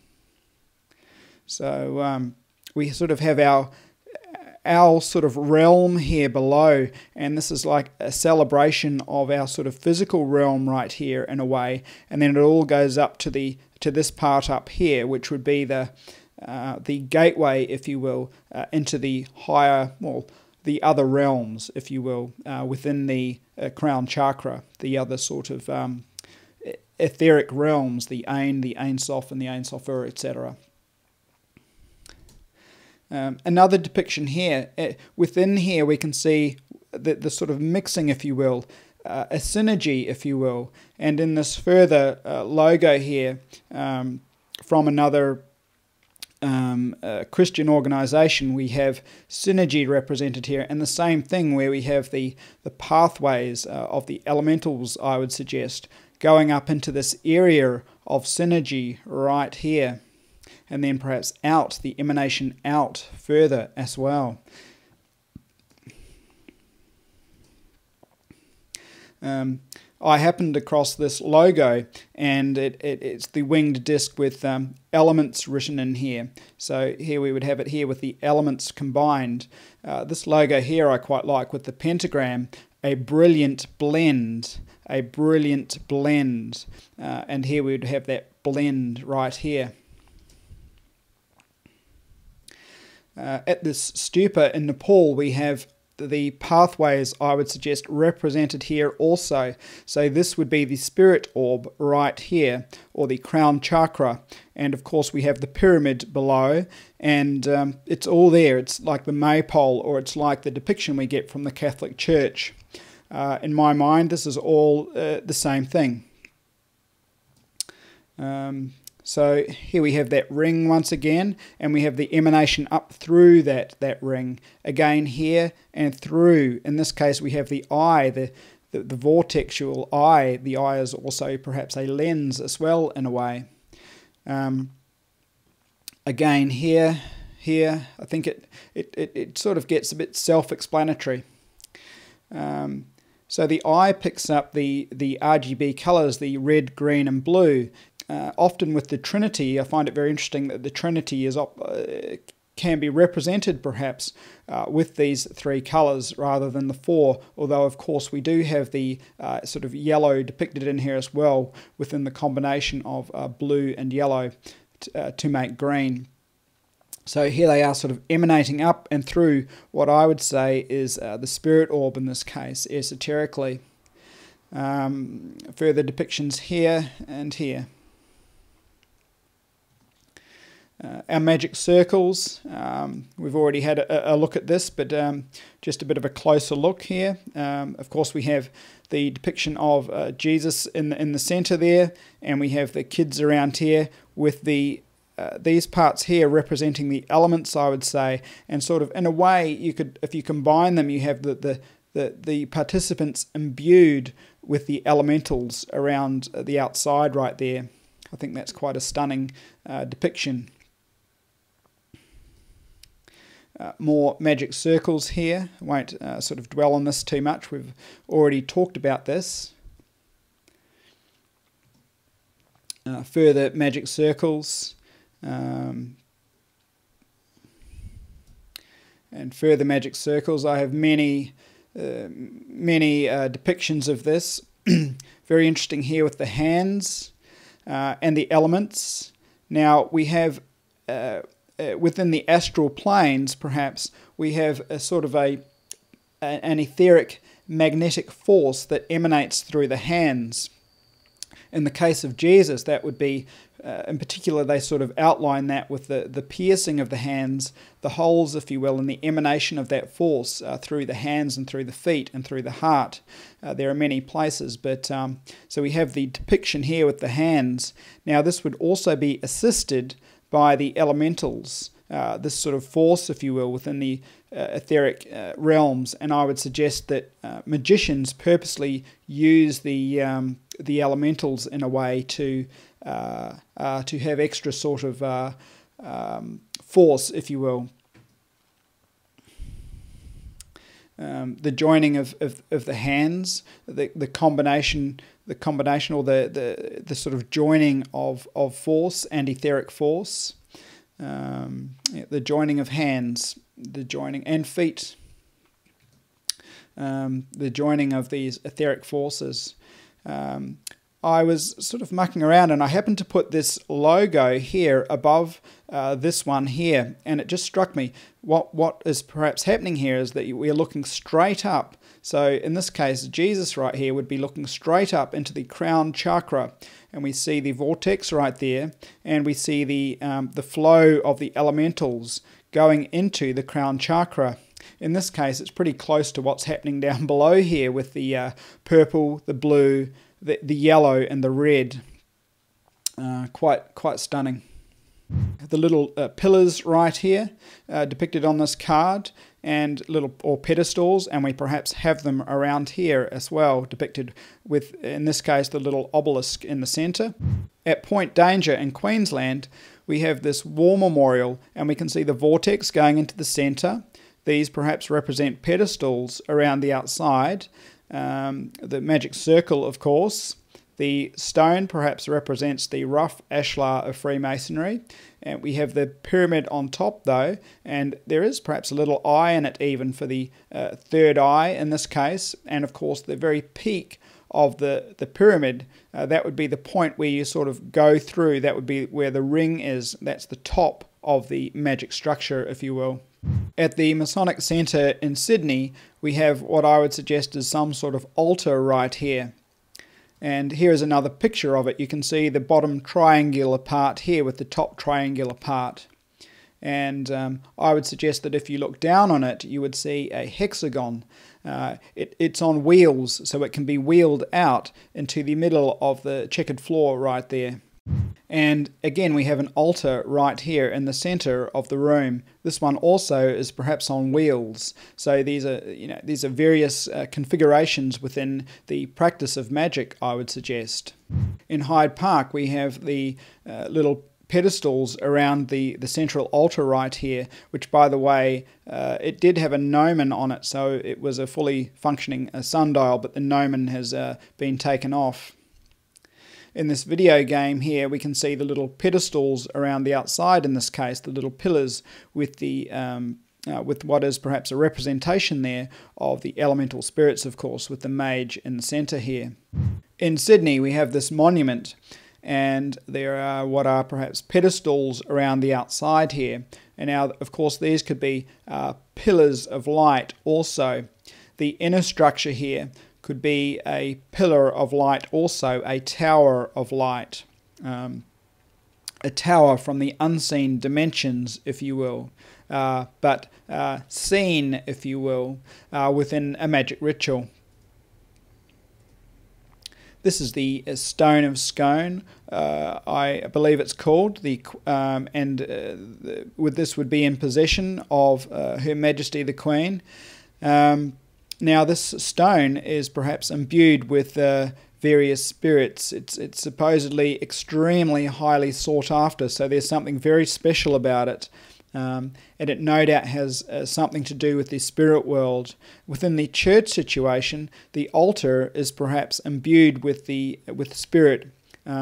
So we sort of have our sort of realm here below, and this is like a celebration of our sort of physical realm right here in a way, and then it all goes up to this part up here, which would be the gateway, if you will, into the higher, well, the other realms, if you will, within the crown chakra, the other sort of etheric realms, the Ein Sof, and the Ein Sof, etc. Another depiction here. Within here we can see the sort of mixing, if you will, a synergy, if you will. And in this further logo here from another Christian organization, we have synergy represented here, and the same thing where we have the pathways of the elementals, I would suggest, going up into this area of synergy right here, and then perhaps out, the emanation out further as well. I happened across this logo, and it's the winged disc with elements written in here. So here we would have it here with the elements combined. This logo here I quite like with the pentagram, a brilliant blend, a brilliant blend. And here we would have that blend right here. At this stupa in Nepal, we have the pathways, I would suggest, represented here also. So this would be the spirit orb right here, or the crown chakra, and of course we have the pyramid below, and it's all there. It's like the maypole, or it's like the depiction we get from the Catholic Church. In my mind, this is all the same thing. So here we have that ring once again, and we have the emanation up through that ring. Again here and through. In this case we have the eye, the vortexual eye. The eye is also perhaps a lens as well in a way. Again here, I think it sort of gets a bit self-explanatory. So the eye picks up the RGB colours, the red, green and blue. Often with the Trinity, I find it very interesting that the Trinity can be represented perhaps with these three colours rather than the four, although of course we do have the sort of yellow depicted in here as well within the combination of blue and yellow to make green. So here they are sort of emanating up and through what I would say is the spirit orb in this case, esoterically. Further depictions here and here. Our magic circles, we've already had a look at this, but just a bit of a closer look here. Of course we have the depiction of Jesus in the centre there, and we have the kids around here with these parts here representing the elements, I would say, and sort of in a way you could, if you combine them, you have the participants imbued with the elementals around the outside right there. I think that's quite a stunning depiction. More magic circles here. I won't sort of dwell on this too much. We've already talked about this. Further magic circles. And further magic circles. I have many depictions of this. Very interesting here with the hands and the elements. Now we have within the astral planes, perhaps, we have a sort of an etheric magnetic force that emanates through the hands. In the case of Jesus, that would be, in particular, they sort of outline that with the piercing of the hands, the holes, if you will, and the emanation of that force through the hands and through the feet and through the heart. There are many places, but so we have the depiction here with the hands. Now, this would also be assisted by the elementals, this sort of force, if you will, within the etheric realms, and I would suggest that magicians purposely use the elementals in a way to have extra sort of force, if you will. The joining of the hands, the combination or the sort of joining of force and etheric force, the joining of hands, the joining and feet, the joining of these etheric forces. I was sort of mucking around and I happened to put this logo here above this one here, and it just struck me what is perhaps happening here is that we are looking straight up. So in this case, Jesus right here would be looking straight up into the crown chakra, and we see the vortex right there, and we see the flow of the elementals going into the crown chakra. In this case, it's pretty close to what's happening down below here with the purple, the blue, the yellow and the red. Quite stunning. The little pillars right here depicted on this card, and little pedestals, and we perhaps have them around here as well, depicted with, in this case, the little obelisk in the centre. At Point Danger in Queensland, we have this war memorial, and we can see the vortex going into the centre. These perhaps represent pedestals around the outside. The magic circle, of course. The stone perhaps represents the rough ashlar of Freemasonry. And we have the pyramid on top though, and there is perhaps a little eye in it even for the third eye in this case. And of course the very peak of the pyramid, that would be the point where you sort of go through. That would be where the ring is. That's the top of the magic structure, if you will. At the Masonic Centre in Sydney, we have what I would suggest is some sort of altar right here. And here is another picture of it. You can see the bottom triangular part here with the top triangular part. And I would suggest that if you look down on it, you would see a hexagon. It's on wheels, so it can be wheeled out into the middle of the checkered floor right there. And again, we have an altar right here in the center of the room. This one also is perhaps on wheels. So these are various configurations within the practice of magic, I would suggest. In Hyde Park, we have the little pedestals around the central altar right here, which, by the way, it did have a gnomon on it, so it was a fully functioning sundial, but the gnomon has been taken off. In this video game here, we can see the little pedestals around the outside, in this case, the little pillars with the with what is perhaps a representation there of the elemental spirits, of course, with the mage in the centre here. In Sydney, we have this monument, and there are what are perhaps pedestals around the outside here. And now, of course, these could be pillars of light also. The inner structure here could be a pillar of light also, a tower of light. A tower from the unseen dimensions, if you will, but seen, if you will, within a magic ritual. This is the Stone of Scone, I believe it's called, with this would be in possession of Her Majesty the Queen. Now this stone is perhaps imbued with various spirits. It's supposedly extremely highly sought after, so there's something very special about it. And it no doubt has something to do with the spirit world. Within the church situation, the altar is perhaps imbued with spirit,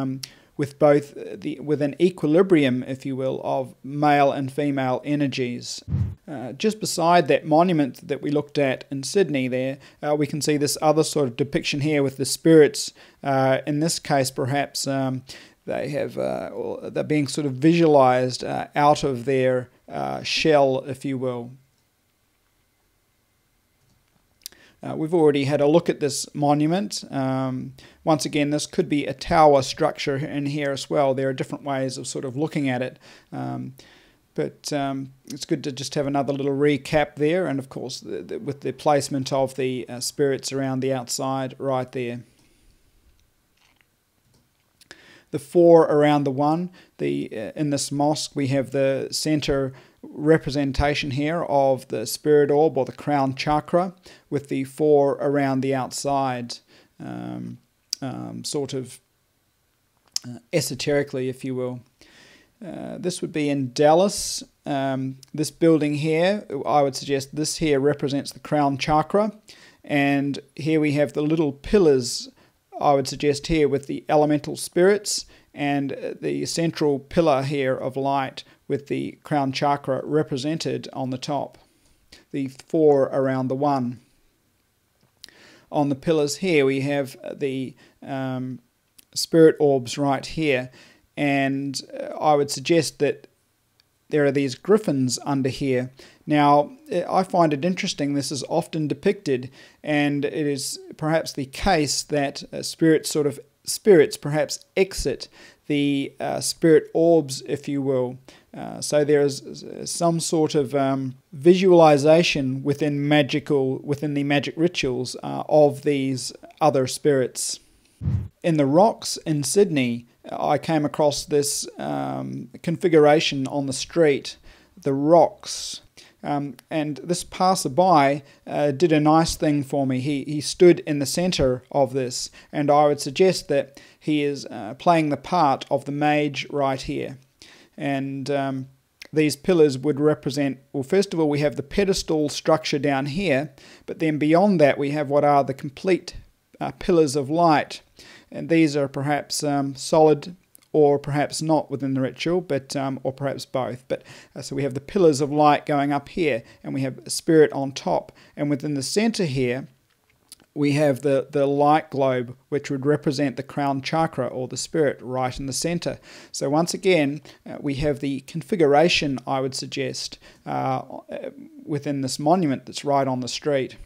with an equilibrium, if you will, of male and female energies. Just beside that monument that we looked at in Sydney there, we can see this other sort of depiction here with the spirits. In this case, perhaps they're being sort of visualized out of their shell, if you will. We've already had a look at this monument. Once again, this could be a tower structure in here as well. There are different ways of sort of looking at it. But it's good to just have another little recap there. And of course, with the placement of the spirits around the outside right there. The 4 around the 1. In this mosque, we have the center representation here of the spirit orb or the crown chakra, with the 4 around the outside, sort of esoterically, if you will. This would be in Dallas. This building here, I would suggest this here represents the crown chakra, and here we have the little pillars, I would suggest here, with the elemental spirits, and the central pillar here of light with the crown chakra represented on the top. The 4 around the 1. On the pillars here we have the spirit orbs right here, and I would suggest that there are these griffins under here. Now, I find it interesting, this is often depicted, and it is perhaps the case that spirits perhaps exit the spirit orbs, if you will. So there is some sort of visualization within the magic rituals of these other spirits. In the rocks in Sydney, I came across this configuration on the street, the rocks. And this passerby did a nice thing for me. He stood in the centre of this, and I would suggest that he is playing the part of the mage right here. And these pillars would represent, well, first of all, we have the pedestal structure down here, but then beyond that we have what are the complete pillars of light. And these are perhaps solid or perhaps not within the ritual, but or perhaps both. But so we have the pillars of light going up here, and we have spirit on top. And within the centre here, we have the light globe, which would represent the crown chakra, or the spirit, right in the centre. So once again, we have the configuration, I would suggest, within this monument that's right on the street.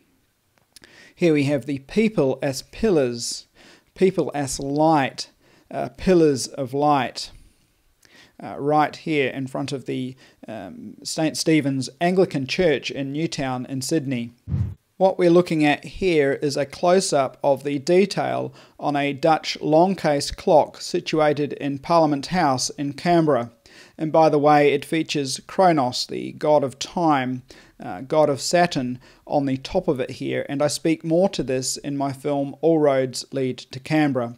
Here we have the people as pillars, people as light, pillars of light, right here in front of the St. Stephen's Anglican Church in Newtown in Sydney. What we're looking at here is a close-up of the detail on a Dutch long case clock situated in Parliament House in Canberra. And by the way, it features Kronos, the god of time, god of Saturn, on the top of it here, and I speak more to this in my film All Roads Lead to Canberra.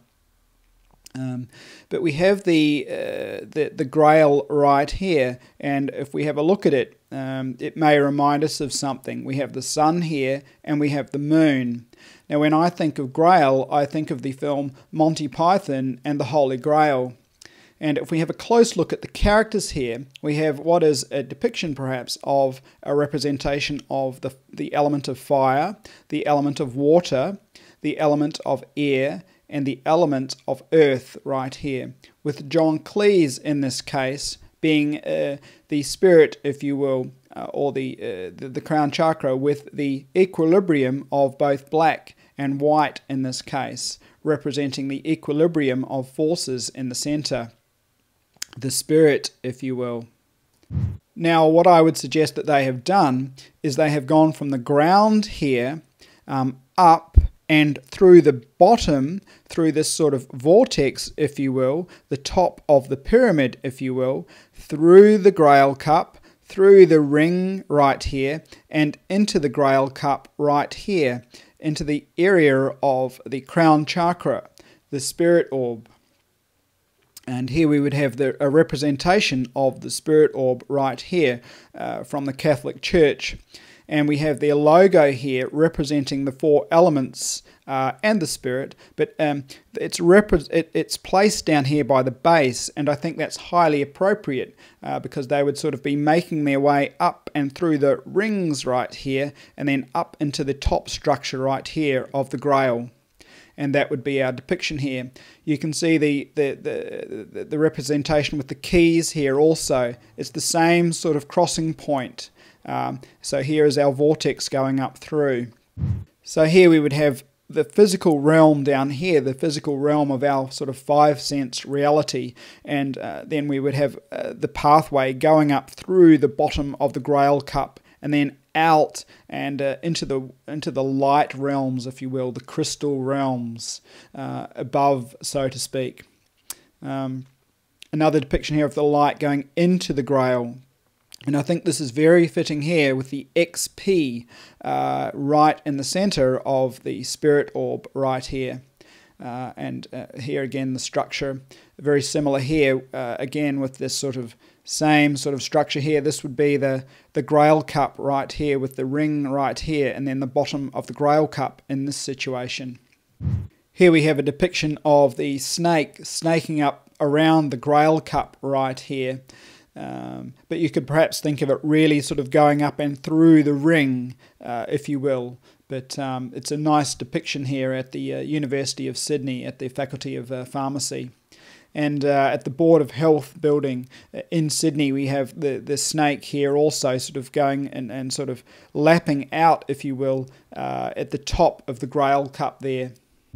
But we have the Grail right here, and if we have a look at it, it may remind us of something. We have the sun here, and we have the moon. Now, when I think of Grail, I think of the film Monty Python and the Holy Grail. And if we have a close look at the characters here, we have what is a depiction, perhaps, of a representation of the element of fire, the element of water, the element of air, and the element of earth right here, with John Cleese in this case being the spirit, if you will, or the crown chakra, with the equilibrium of both black and white in this case, representing the equilibrium of forces in the centre, the spirit, if you will. Now, what I would suggest that they have done is they have gone from the ground here up and through the bottom, through this sort of vortex, if you will, the top of the pyramid, if you will, through the Grail Cup, through the ring right here, and into the Grail Cup right here, into the area of the crown chakra, the spirit orb. And here we would have a representation of the spirit orb right here from the Catholic Church. And we have their logo here representing the four elements and the spirit, but it's placed down here by the base, and I think that's highly appropriate because they would sort of be making their way up and through the rings right here, and then up into the top structure right here of the Grail. And that would be our depiction here. You can see the representation with the keys here also. It's the same sort of crossing point. So here is our vortex going up through. So here we would have the physical realm down here, the physical realm of our sort of five sense reality, and then we would have the pathway going up through the bottom of the Grail Cup, and then out and into the light realms, if you will, the crystal realms above, so to speak. Another depiction here of the light going into the Grail. And I think this is very fitting here with the XP right in the centre of the spirit orb right here. And here again the structure, very similar here, again with this sort of same sort of structure here. This would be the Grail Cup right here with the ring right here, and then the bottom of the Grail Cup in this situation. Here we have a depiction of the snake snaking up around the Grail Cup right here. But you could perhaps think of it really sort of going up and through the ring, if you will. But it's a nice depiction here at the University of Sydney at the Faculty of Pharmacy. And at the Board of Health building in Sydney, we have the snake here also sort of going and sort of lapping out, if you will, at the top of the Grail Cup there.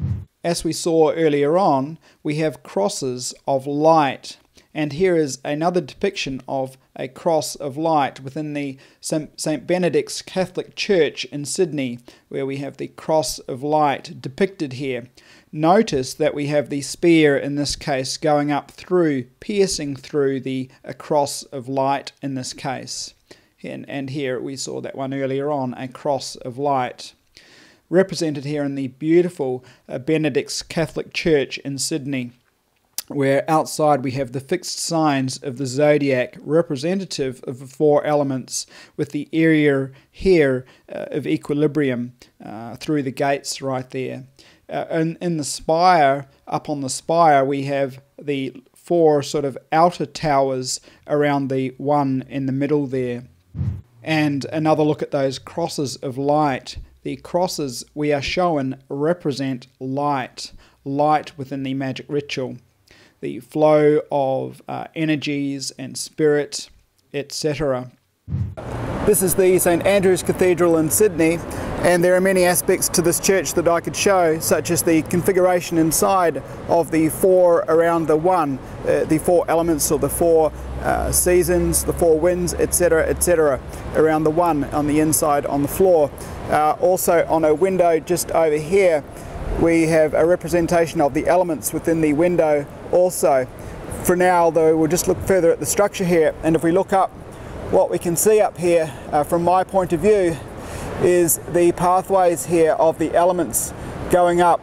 As we saw earlier on, we have crosses of light. And here is another depiction of a cross of light within the St. Benedict's Catholic Church in Sydney, where we have the cross of light depicted here. Notice that we have the spear in this case going up through, piercing through the cross of light in this case. And here we saw that one earlier on, a cross of light. Represented here in the beautiful Benedict's Catholic Church in Sydney, where outside we have the fixed signs of the zodiac representative of the four elements, with the area here of equilibrium through the gates right there. In the spire, up on the spire, we have the four sort of outer towers around the one in the middle there. And another look at those crosses of light. The crosses we are shown represent light, light within the magic ritual. The flow of energies and spirit, etc. This is the St Andrew's Cathedral in Sydney, and there are many aspects to this church that I could show, such as the configuration inside of the four around the one, the four elements or the four seasons, the four winds, etc., etc., around the one on the inside on the floor. Also on a window just over here, we have a representation of the elements within the window also. For now, though, we'll just look further at the structure here, and if we look up, what we can see up here from my point of view is the pathways here of the elements going up.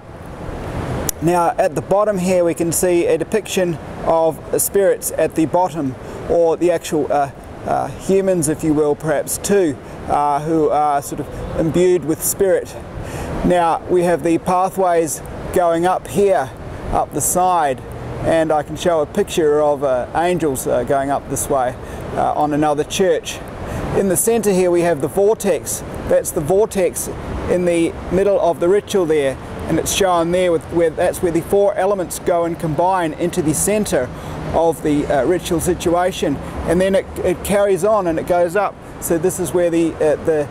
Now at the bottom here we can see a depiction of spirits at the bottom, or the actual humans, if you will, perhaps too, who are sort of imbued with spirit. Now we have the pathways going up here, up the side, and I can show a picture of angels going up this way on another church. In the center here we have the vortex. That's the vortex in the middle of the ritual there, and it's shown there that's where the four elements go and combine into the center of the ritual situation, and then it carries on and it goes up. So this is where the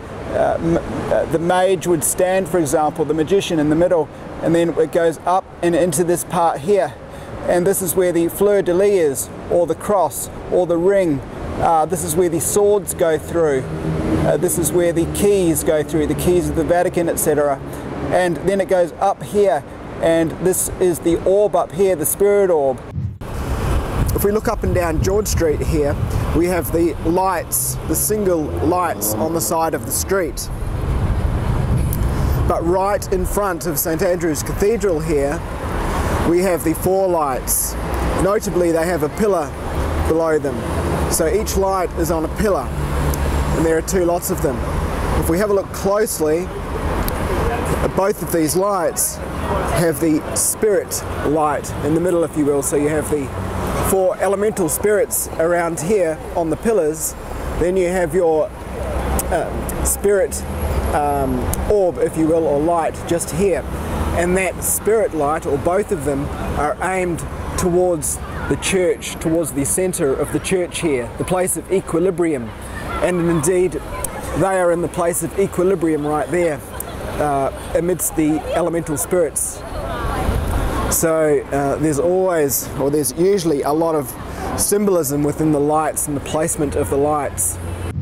mage would stand, for example, the magician in the middle, and then it goes up and into this part here, and this is where the fleur-de-lis is, or the cross, or the ring. This is where the swords go through. This is where the keys go through, the keys of the Vatican, etc. And then it goes up here, and this is the orb up here, the spirit orb. If we look up and down George Street here, we have the lights, the single lights on the side of the street. But right in front of St Andrew's Cathedral here, we have the four lights. Notably, they have a pillar below them. So each light is on a pillar, and there are two lots of them. If we have a look closely, both of these lights have the spirit light in the middle, if you will. So you have the four elemental spirits around here on the pillars. Then you have your spirit orb, if you will, or light just here. And that spirit light, or both of them, are aimed towards the church, towards the center of the church here, the place of equilibrium. And indeed, they are in the place of equilibrium right there, amidst the elemental spirits. So there's usually a lot of symbolism within the lights and the placement of the lights.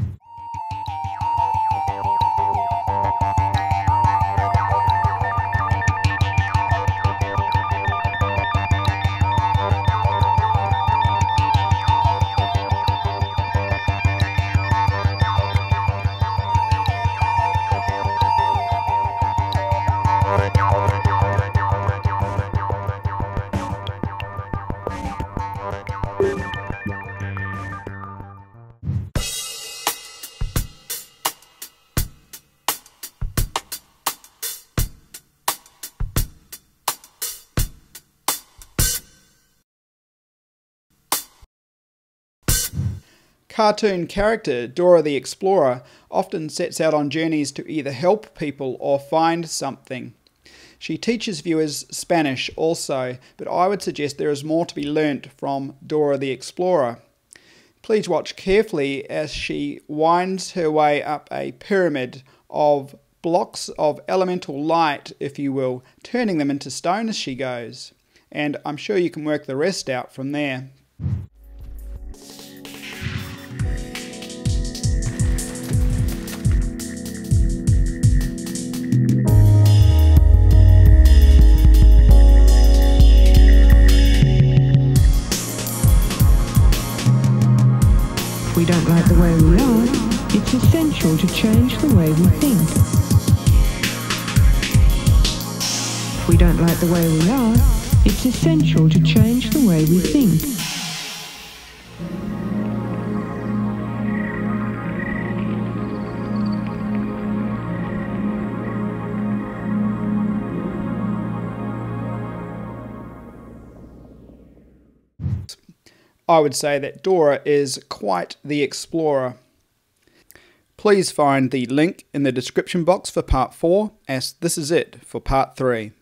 Cartoon character Dora the Explorer often sets out on journeys to either help people or find something. She teaches viewers Spanish also, but I would suggest there is more to be learnt from Dora the Explorer. Please watch carefully as she winds her way up a pyramid of blocks of elemental light, if you will, turning them into stone as she goes. And I'm sure you can work the rest out from there. We don't like the way we are, it's essential to change the way we think. We don't like the way we are, it's essential to change the way we think. I would say that Dora is quite the explorer. Please find the link in the description box for part 4, as this is it for part 3.